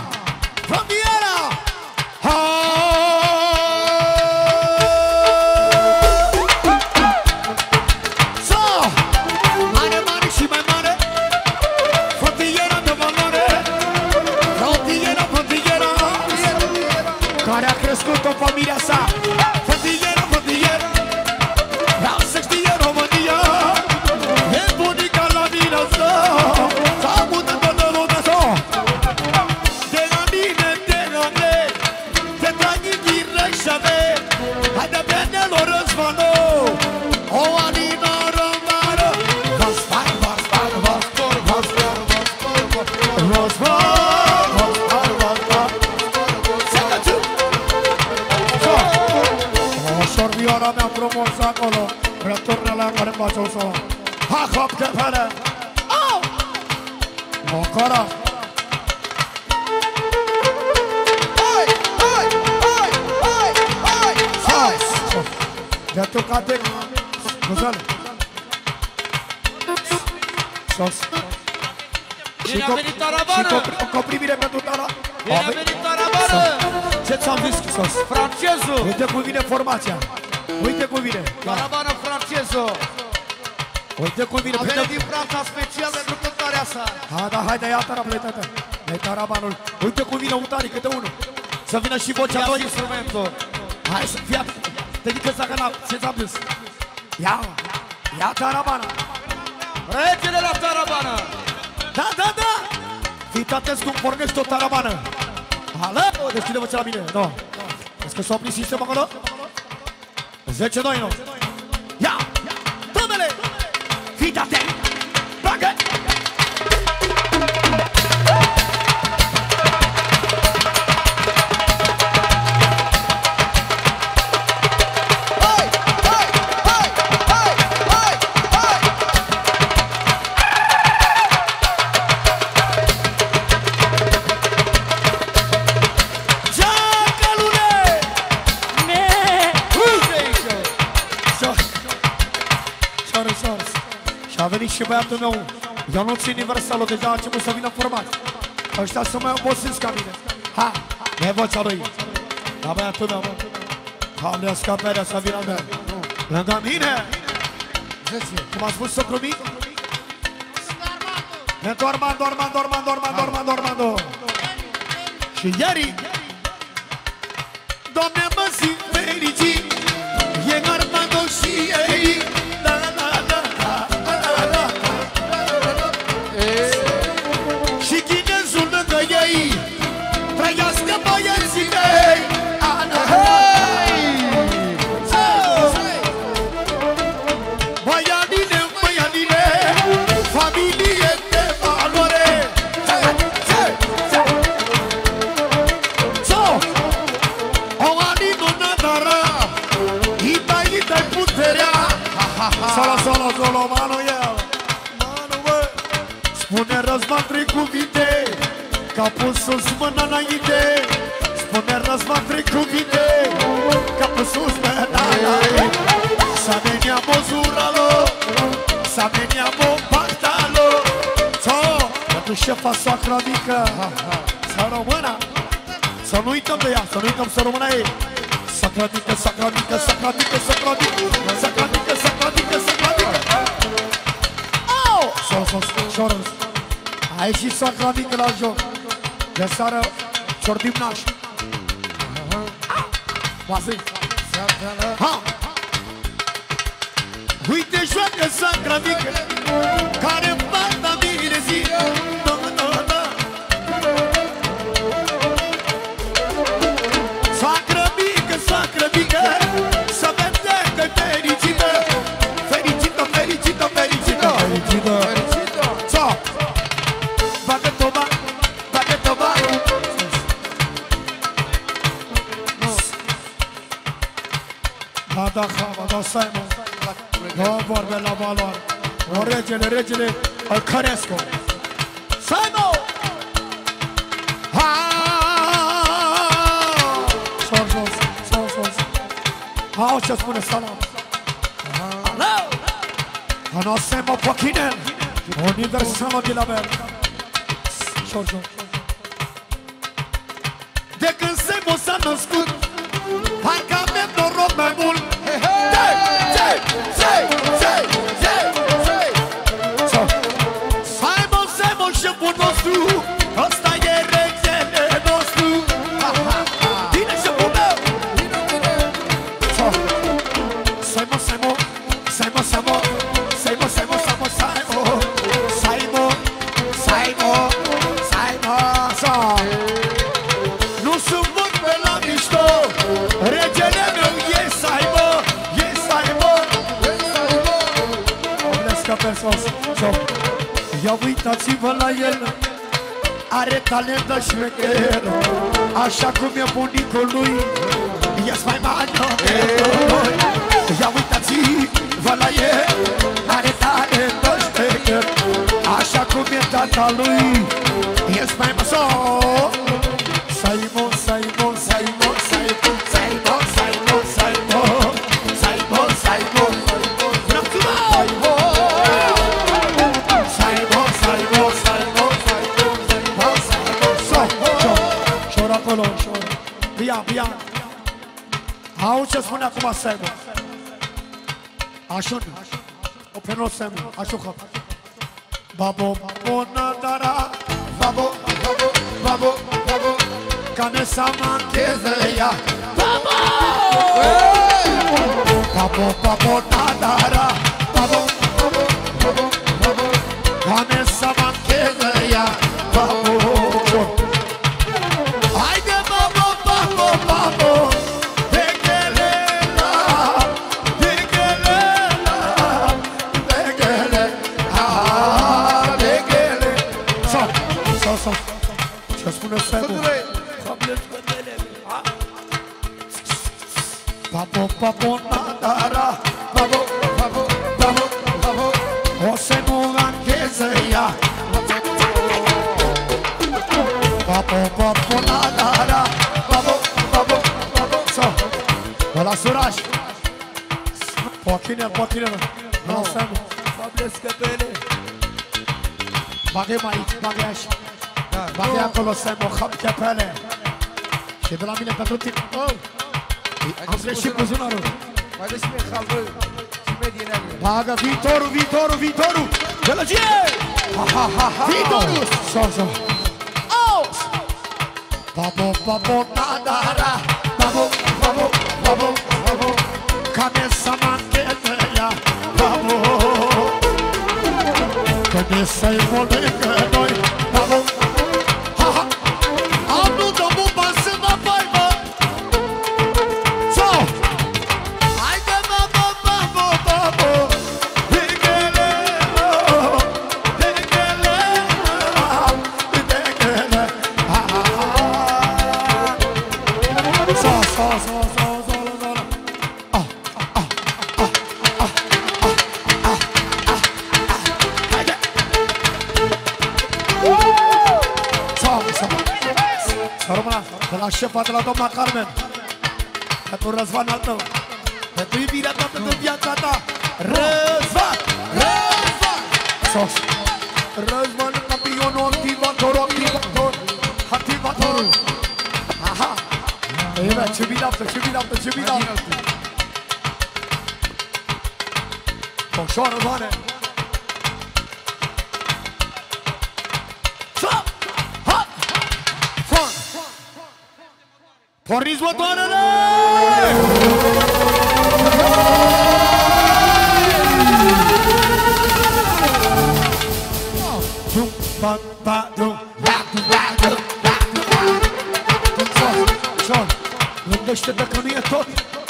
Care a crescut o familia sa Frontiera Vreau să știe România E bunica la mine S-a mutat toată lumea De la mine, de la me Te tragi din rășave Hai de benelor Răzvanu O Alina Răzvană Răzvan Vioara mea frumos acolo Răturnă la care îmi face o să Ha, hop, că fără Mocara De tu cate Guzăl Sos Bine a venit Tarabană! Și cu privire pentru Tara Bine a venit Tarabană! Ce ți-am zis, Sos? Francezul! Uite cum vine formația Uite cum vine Tarabană francezul! Uite cum vine A venit din Franța special pentru cântarea sa! Da, haide, ia Tarabanul, tata Hai Tarabanul Uite cum vine un tare, câte unul Să vină și vocea doi instrumentul! Hai să fie Te dică să găna, ce ți-am zis Ia Tarabană Regele la Tarabană! Da Fiți atenți cum pornești o Tarabană Ală, deschide vocea la mine No Vezi că s-a oprit sistemul acolo 10-2, nu Ia, domnule Fiți atenți Bagă A venit și băiatul meu, Ionuț Universalul, deja a început să vină format. Ăștia să mai obosiți ca mine. Ha, e vocea lui. Da, băiatul meu, mă. Doamne, scaperea să vină mea. Lângă mine. Cum a spus socru mic? Pentru Armando. Și ieri, Doamne, mă simt fericit. E Armando și ei. Și chinezul lângă ei. Trăiască băieții mei. Băianile, familie de valoare. O anino nadara, ita-i puterea. Solo, manu eu. Manu, bă. Spune Răzvan trei cuvinte, că a pus sus mâna înainte. Spune Răzvan trei cuvinte, că a pus sus mâna înainte. Să veniamo zuralo, să veniamo pactalo. Pentru șefa soacră mică, să rămână. Să nu uităm de ea, să nu uităm să rămână ei. Sacra mică. Șorăs. A ieșit sacra mică la joc. De seară, ciordim naș. Uite, joacă sacra mică, care fata mine zi. Sacră mică, să vedem că fericită. Fericită. So, bagă-te-o, Da, Simon. Nu vorbe la valoare. O regele, îl cărescu. Simon! Au ce spune salam. Noi siamo Pochinel, Universalul de la Bel. De când Semo s-a născut, parcă avem noroc mai mult. Simon, șeful nostru, ăsta e regele nostru. Bine, șeful meu. Simon. Nu sunt bun pe la mișto, regele meu e Simon. Oblescă pe sos. Ia uitați-vă la el, are talent de șmecher. Așa cum e bunicul lui, e mai mare. Ia uitați-vă la el, are talent de șmecher. Așa cum e tata lui, e mai mare. Simon. Bia. Au ce spune acum Simon. Așun. O penul Simon. Așucă. Babo, nadara. Babo. Cane să mă încheze ea. Babo, nadara. Babo. Cane să mă încheze ea. Babo. Ce spune Sebo? Babo, nadara. Babo. O să nu încheze ea. Babo, nadara. Babo. Ăla suraș. Pochinel. Nu Sebo. mă scăpele. Bagă-i mai aici, bagă-i așa. Bagă-i acolo să-i mocăm chepele. Și de la mine pentru tine. Am greșit buzunarul. Mai dă și mie halbă și medie neagră. Bagă viitorul, viitorul, viitorul. Gălăgie! Viitorul! So. Babo, babo, da. Babo. Cabeça manteia. Babo. Cabeça e moleque noi. Babo. Am nu domnul pasă la paimă. So. Hai că babo. Hegele. De la șefa, de la doamna Carmen, pentru Răzvan al tău, pentru iubirea ta, pentru viața ta. Răzvan! Sos! Răzvan, campionul, activatorul. Aha! Ei, ce binaptă. Ușor, Răzvane! Porniți motoarele! Șor, gândește-te că nu e tot.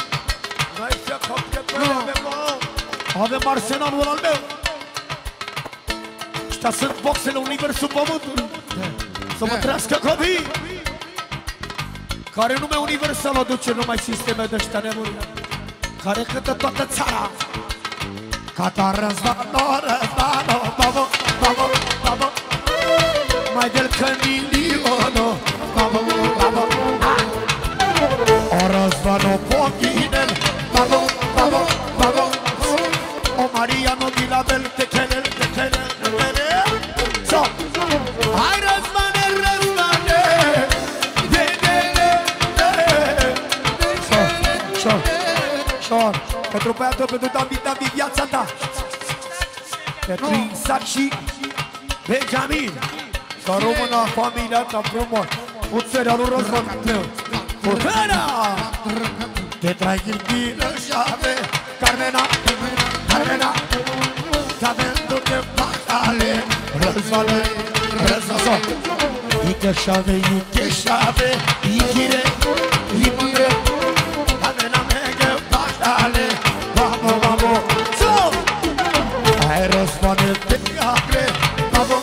Avem arsenalul al meu. Ăștia sunt boxele universul pământului. Să mă trească copii care nume universal o duce numai sisteme de-ăștia nebuni, care cântă toată țara. Cata Răzvano, babo, mai del că milionul, babo, o Răzvano pochinel, babo, o Mariano di la bel, techele, so, hai Răzvane, Șor, pentru băiatul, pentru David, viața ta. Pentru Isaac și Benjamin. Să rămână familia ta frumos. Puterea lui Răzvan tău. Puterea! Te tranquilă șave, Carmena. Sabendu-te batale, Răzvane. Ike șave, Ichire. Hai Răzvane, te agre, babo,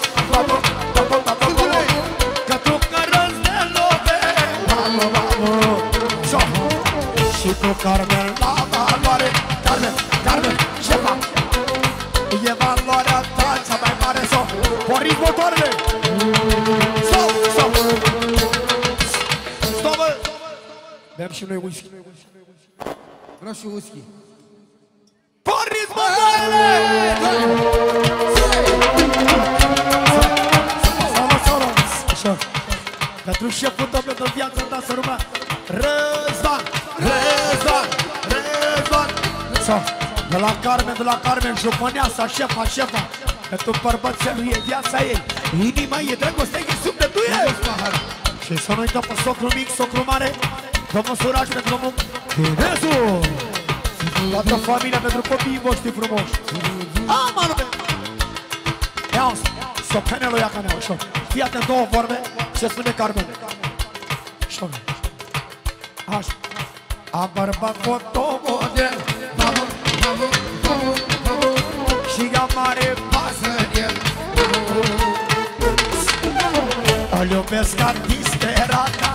că tu cărăți de love, babo, și tu Carmen la valoare, Carmen, șefa, e valoarea ta cea mai mare, so, porniți motoarele, stopă, beam și noi whisky. Vreau și whisky. Porniți motoarele! Solo. Pentru șeful tău, pentru viața ta să rămână Răzvan! De la Carmen, jupâneasa, șefa. Pentru bărbățelul e viața ei, inima e, dragostea e, sufletul ei. Și să nu uităm pe socru mic, socru mare, domnul Suraj pentru domnul Chinezu. Toată familia pentru copiii voștri frumoși. Manu! Ia-o-ți, sopenelul ia ca ușor. Fii atent două vorbe, ce spune Carmen. Ușor. Așa. Am bărbat fotomodel, și ea mare pasă de el. Îl iubesc artisterata,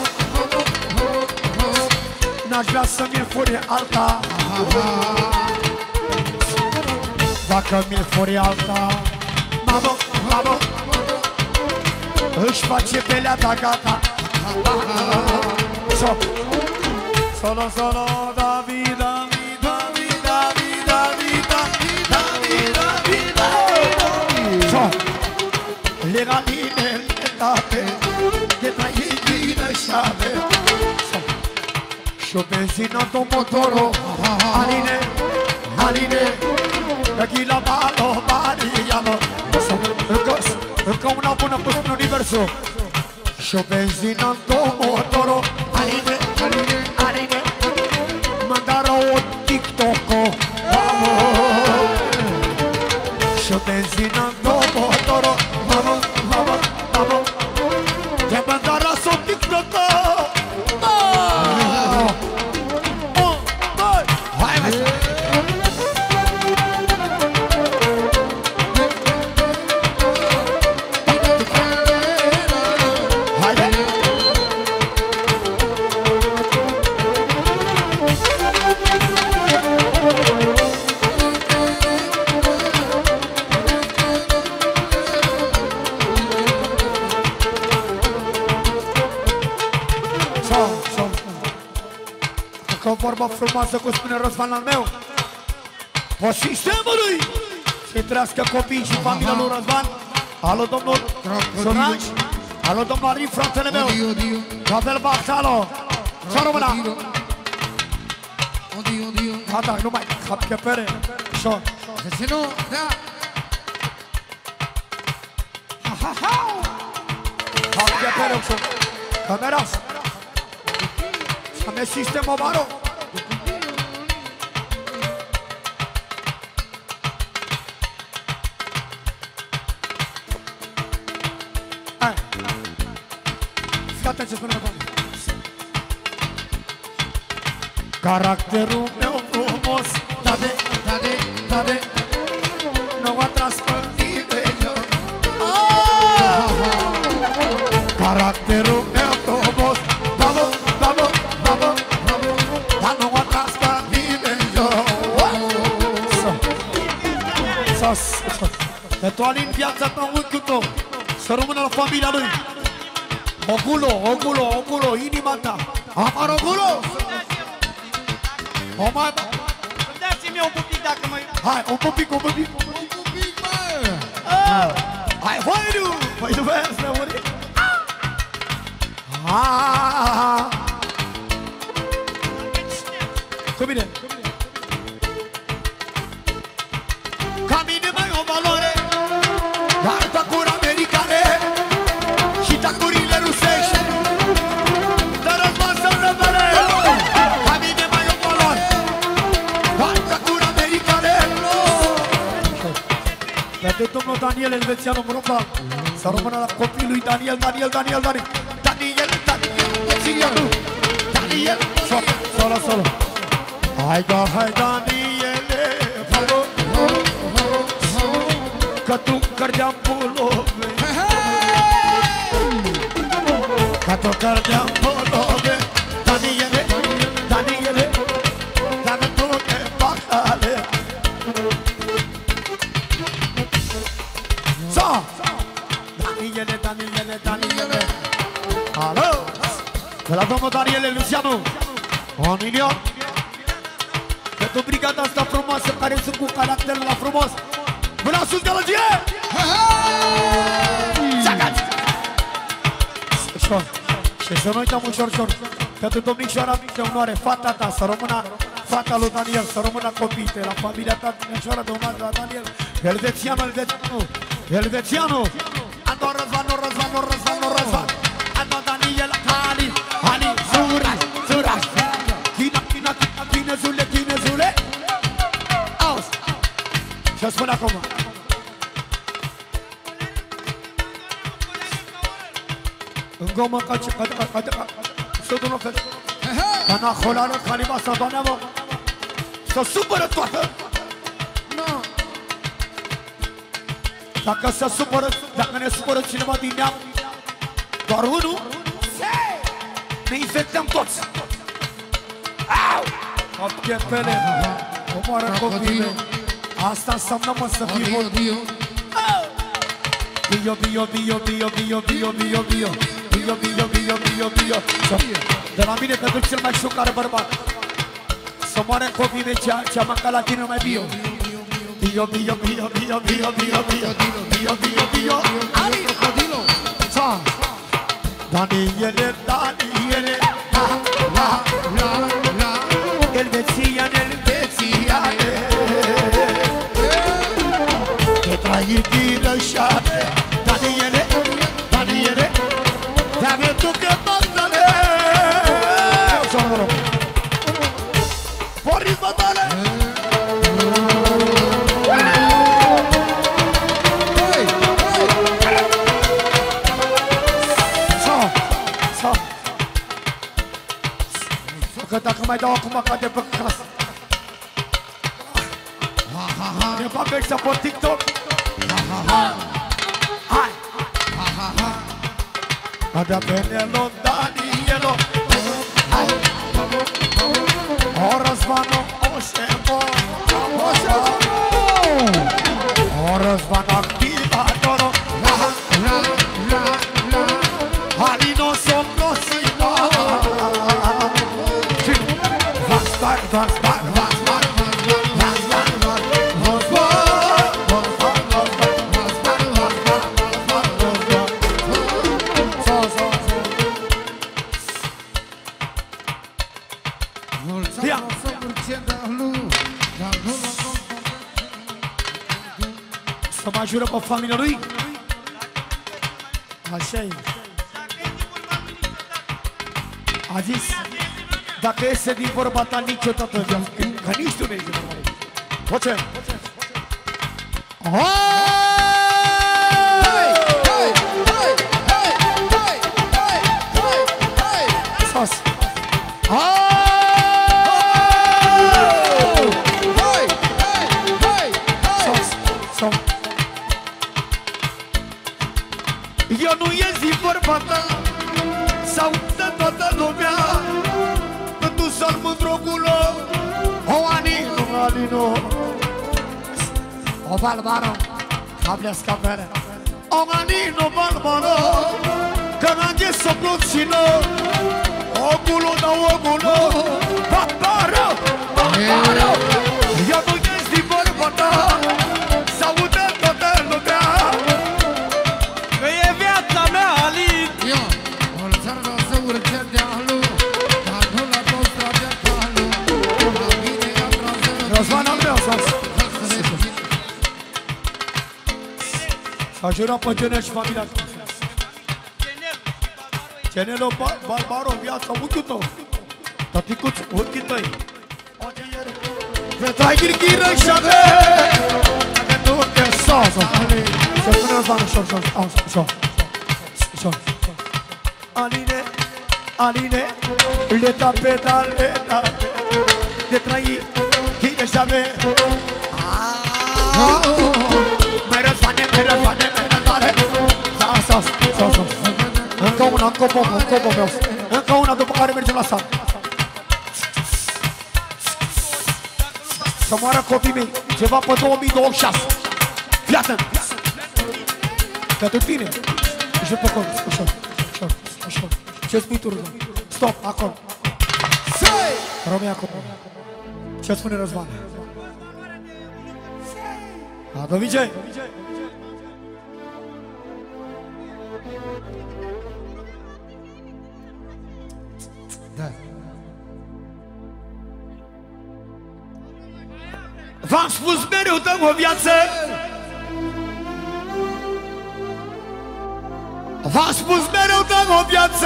n-aș vrea să-mi furie alta. Dacă mi-e furie alta, mamă, își face pelea ta gata. Solo, David. benzinato motoro Aline, Aline Aquí la mano, Mariano Încă una bună pus în universul Și-o benzinato motoro Aline, Aline, Aline Mandaro o TikTok-o Și-o benzinato motoro Vamos, vamos, vamos Te mandara su TikTok-o Că o vorbă frumoasă cu spune Răzvan al meu O sistemului Și trească copiii și familia lui Răzvan Alo domnul Soranj Alo domnul Arin, fratele meu Pavel Baxalo Ce-o româna Gata, nu mai Capchepere Și-o Capchepere Și-o CamerasAme sistemul baro Hai Fii atent ce spune acolo Caracterul meu frumos Tade, tade, tade Nu a tras pe nimeni Caracterul meu frumos Bravo, bravo Dar nu a tras pe nimeni Pe toali în viața pe unchiul tău Să rămână la familia lui Ogulo, inima ta Amar Ogulo O mai Dați-mi un pupic dacă mai... Hai, un pupic bă Hai, Hoidu Păi nu vezi, ne muri Cu bine Ca mine mai o valoare Dar tacuri americane Și tacurile rusești Dar Răzvan să rămâne Ca mine mai o valoare Dar tacuri americane Pentru domnul Daniel Elvețianu Murumba Să rămână la copilul lui Daniel Solo Hai Daniele Că tu cărdeam pulove Că tu cărdeam pulove Daniele Dacă tu te pahale Sa Daniele Alo De la domnul Daniel Lucianu 1 milion Pentru brigada asta frumoasă Care sunt cu caracterul la frumos Mâna sus gălăgie Și să nu uităm ușor Pentru domnișoara mică onoare Fata ta, să rămână fata lui Daniel Să rămână copiii la familia ta Domnișoara de onoare la Daniel Elvețianu Ando Răzvan Ando Daniel Ali Zuraș Chinezule Auzi Și-o spune acum În gomă ca ce Să du-l fel Ca n-aholară, caliba sau doamnea mă Să supără toată Dacă se supără Dacă ne supără cineva din neam Doar unul Ne infectăm toți Capchepele Omoară copiile Asta înseamnă mă să fii mult Bio De la mine pentru cel mai șucare bărbat Să moară copiii mei ce-a mâncat la tine mai bio Daniele Vețiane, vețiane Te tragi ghirășate Daniele, Daniele Dame tu că bătăle Boris bătăle Că dacă mai dau acum ca de pe casă ne fac ăștia pe TikTok Hai Adea Benelo, Danielo O Răzvano, o Șefo O Răzvano activator Alino Somnosino Vasbar, Vasbar, Vasbar Să mă ajură pe familia lui Așa e A zis Dacă iese din vorba ta niciodată Că nici tu nu ești din vorba lui Voce Sos Eu nu ies din vorba ta S-audă toată lumea Că tu să-l mândrogulo O Anino, Anino O Balbaro Cable scapere O Anino, Balbaro Că n-am să plățină O gulo, da o gulo Paparo, paparo Eu nu ies din vorba ta S-audă toată lumea Că e viața mea, Alin Răzvan al meu S-a jurat pe Genel și familia Genelo, Barbaro, viața, unchiul tău Tăticuț, unchii tăi Vetrai ghirghiră și ave Dacă nu te soză Să spune Răzvan, ușor Aline, Aline Leta pedaleta De trai ghirghiră și ave Mai Răzvane, mai Răzvane, mai Răzvane Sos Încă una, încă o meu Încă una după care mergem la sală Să moară copiii mei Ceva pe 2026 Fii atent Pentru tine Ușor pe acolo, ușor Ce spui tu, Răzvan? Stop, acolo Rămâi acolo Ce spune Răzvan? Adovice Da. V-am spus mereu, dăm o viață V-am spus mereu, dăm o viață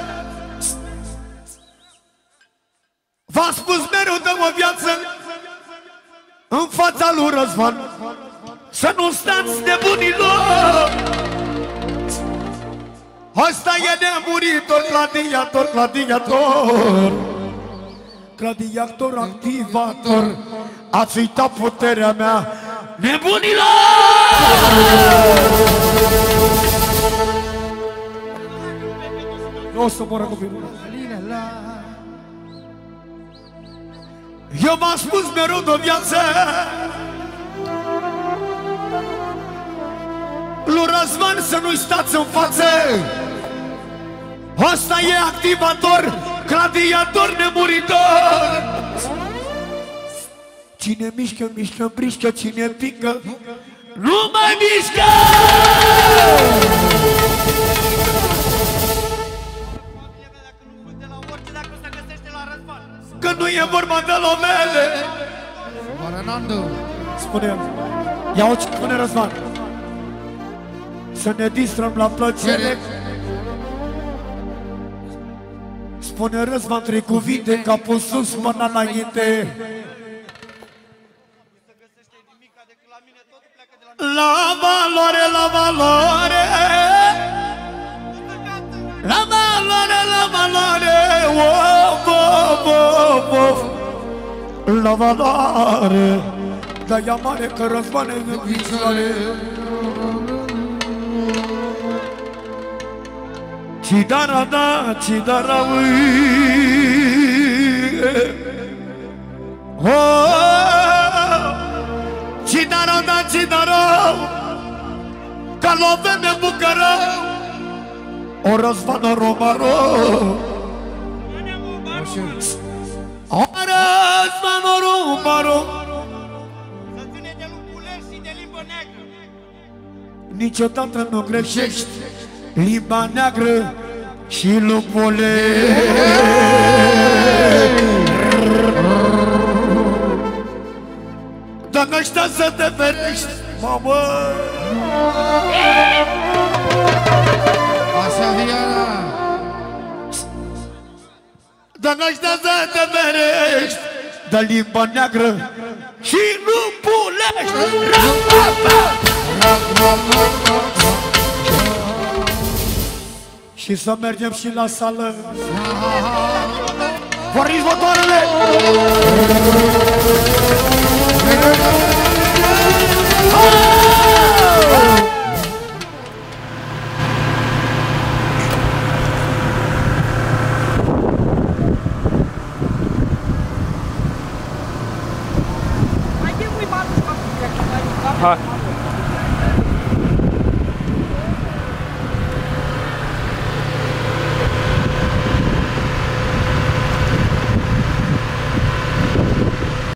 V-am spus mereu, dăm o viață În fața lui Răzvan Să nu stați nebunilor Asta e nemuritor, gladiator, gladiator Gladiator, activator Ați uitat puterea mea Nebunilor! Nu o să moră copilul Eu m-am spus mereu de-o viață lui Răzvan să nu-i stați în față Asta e activator, gladiator nemuritor Cine mișcă, mișcă, brișcă, cine pică Nu mai mișcă! Că nu e vorba de lovele. Spune-l. Ia-o ce spune Răzvan. Să ne distrăm la plăcere. Spune Răzvan trei cuvinte, capul sus, mâna înainte. La valoare, la valoare. La valoare, la valoare. Of, of, of, of. La valoare. Dar ea mare că Răzvan e în picioare. Cidara da, cidara ui. Cidara da, cidara. Ca love de bucără. O Răzvan Romaro. O Răzvan Romaro. Să ține de lupulești și de limbă neagră. Niciodată nu greșești. Limba neagră și lupule. Dacă ăștia să te ferești, mamă. Așa, Viana. Dacă ăștia să te ferești de limba neagră și lupulești. Și să mergem și la sală. Porniți motoarele!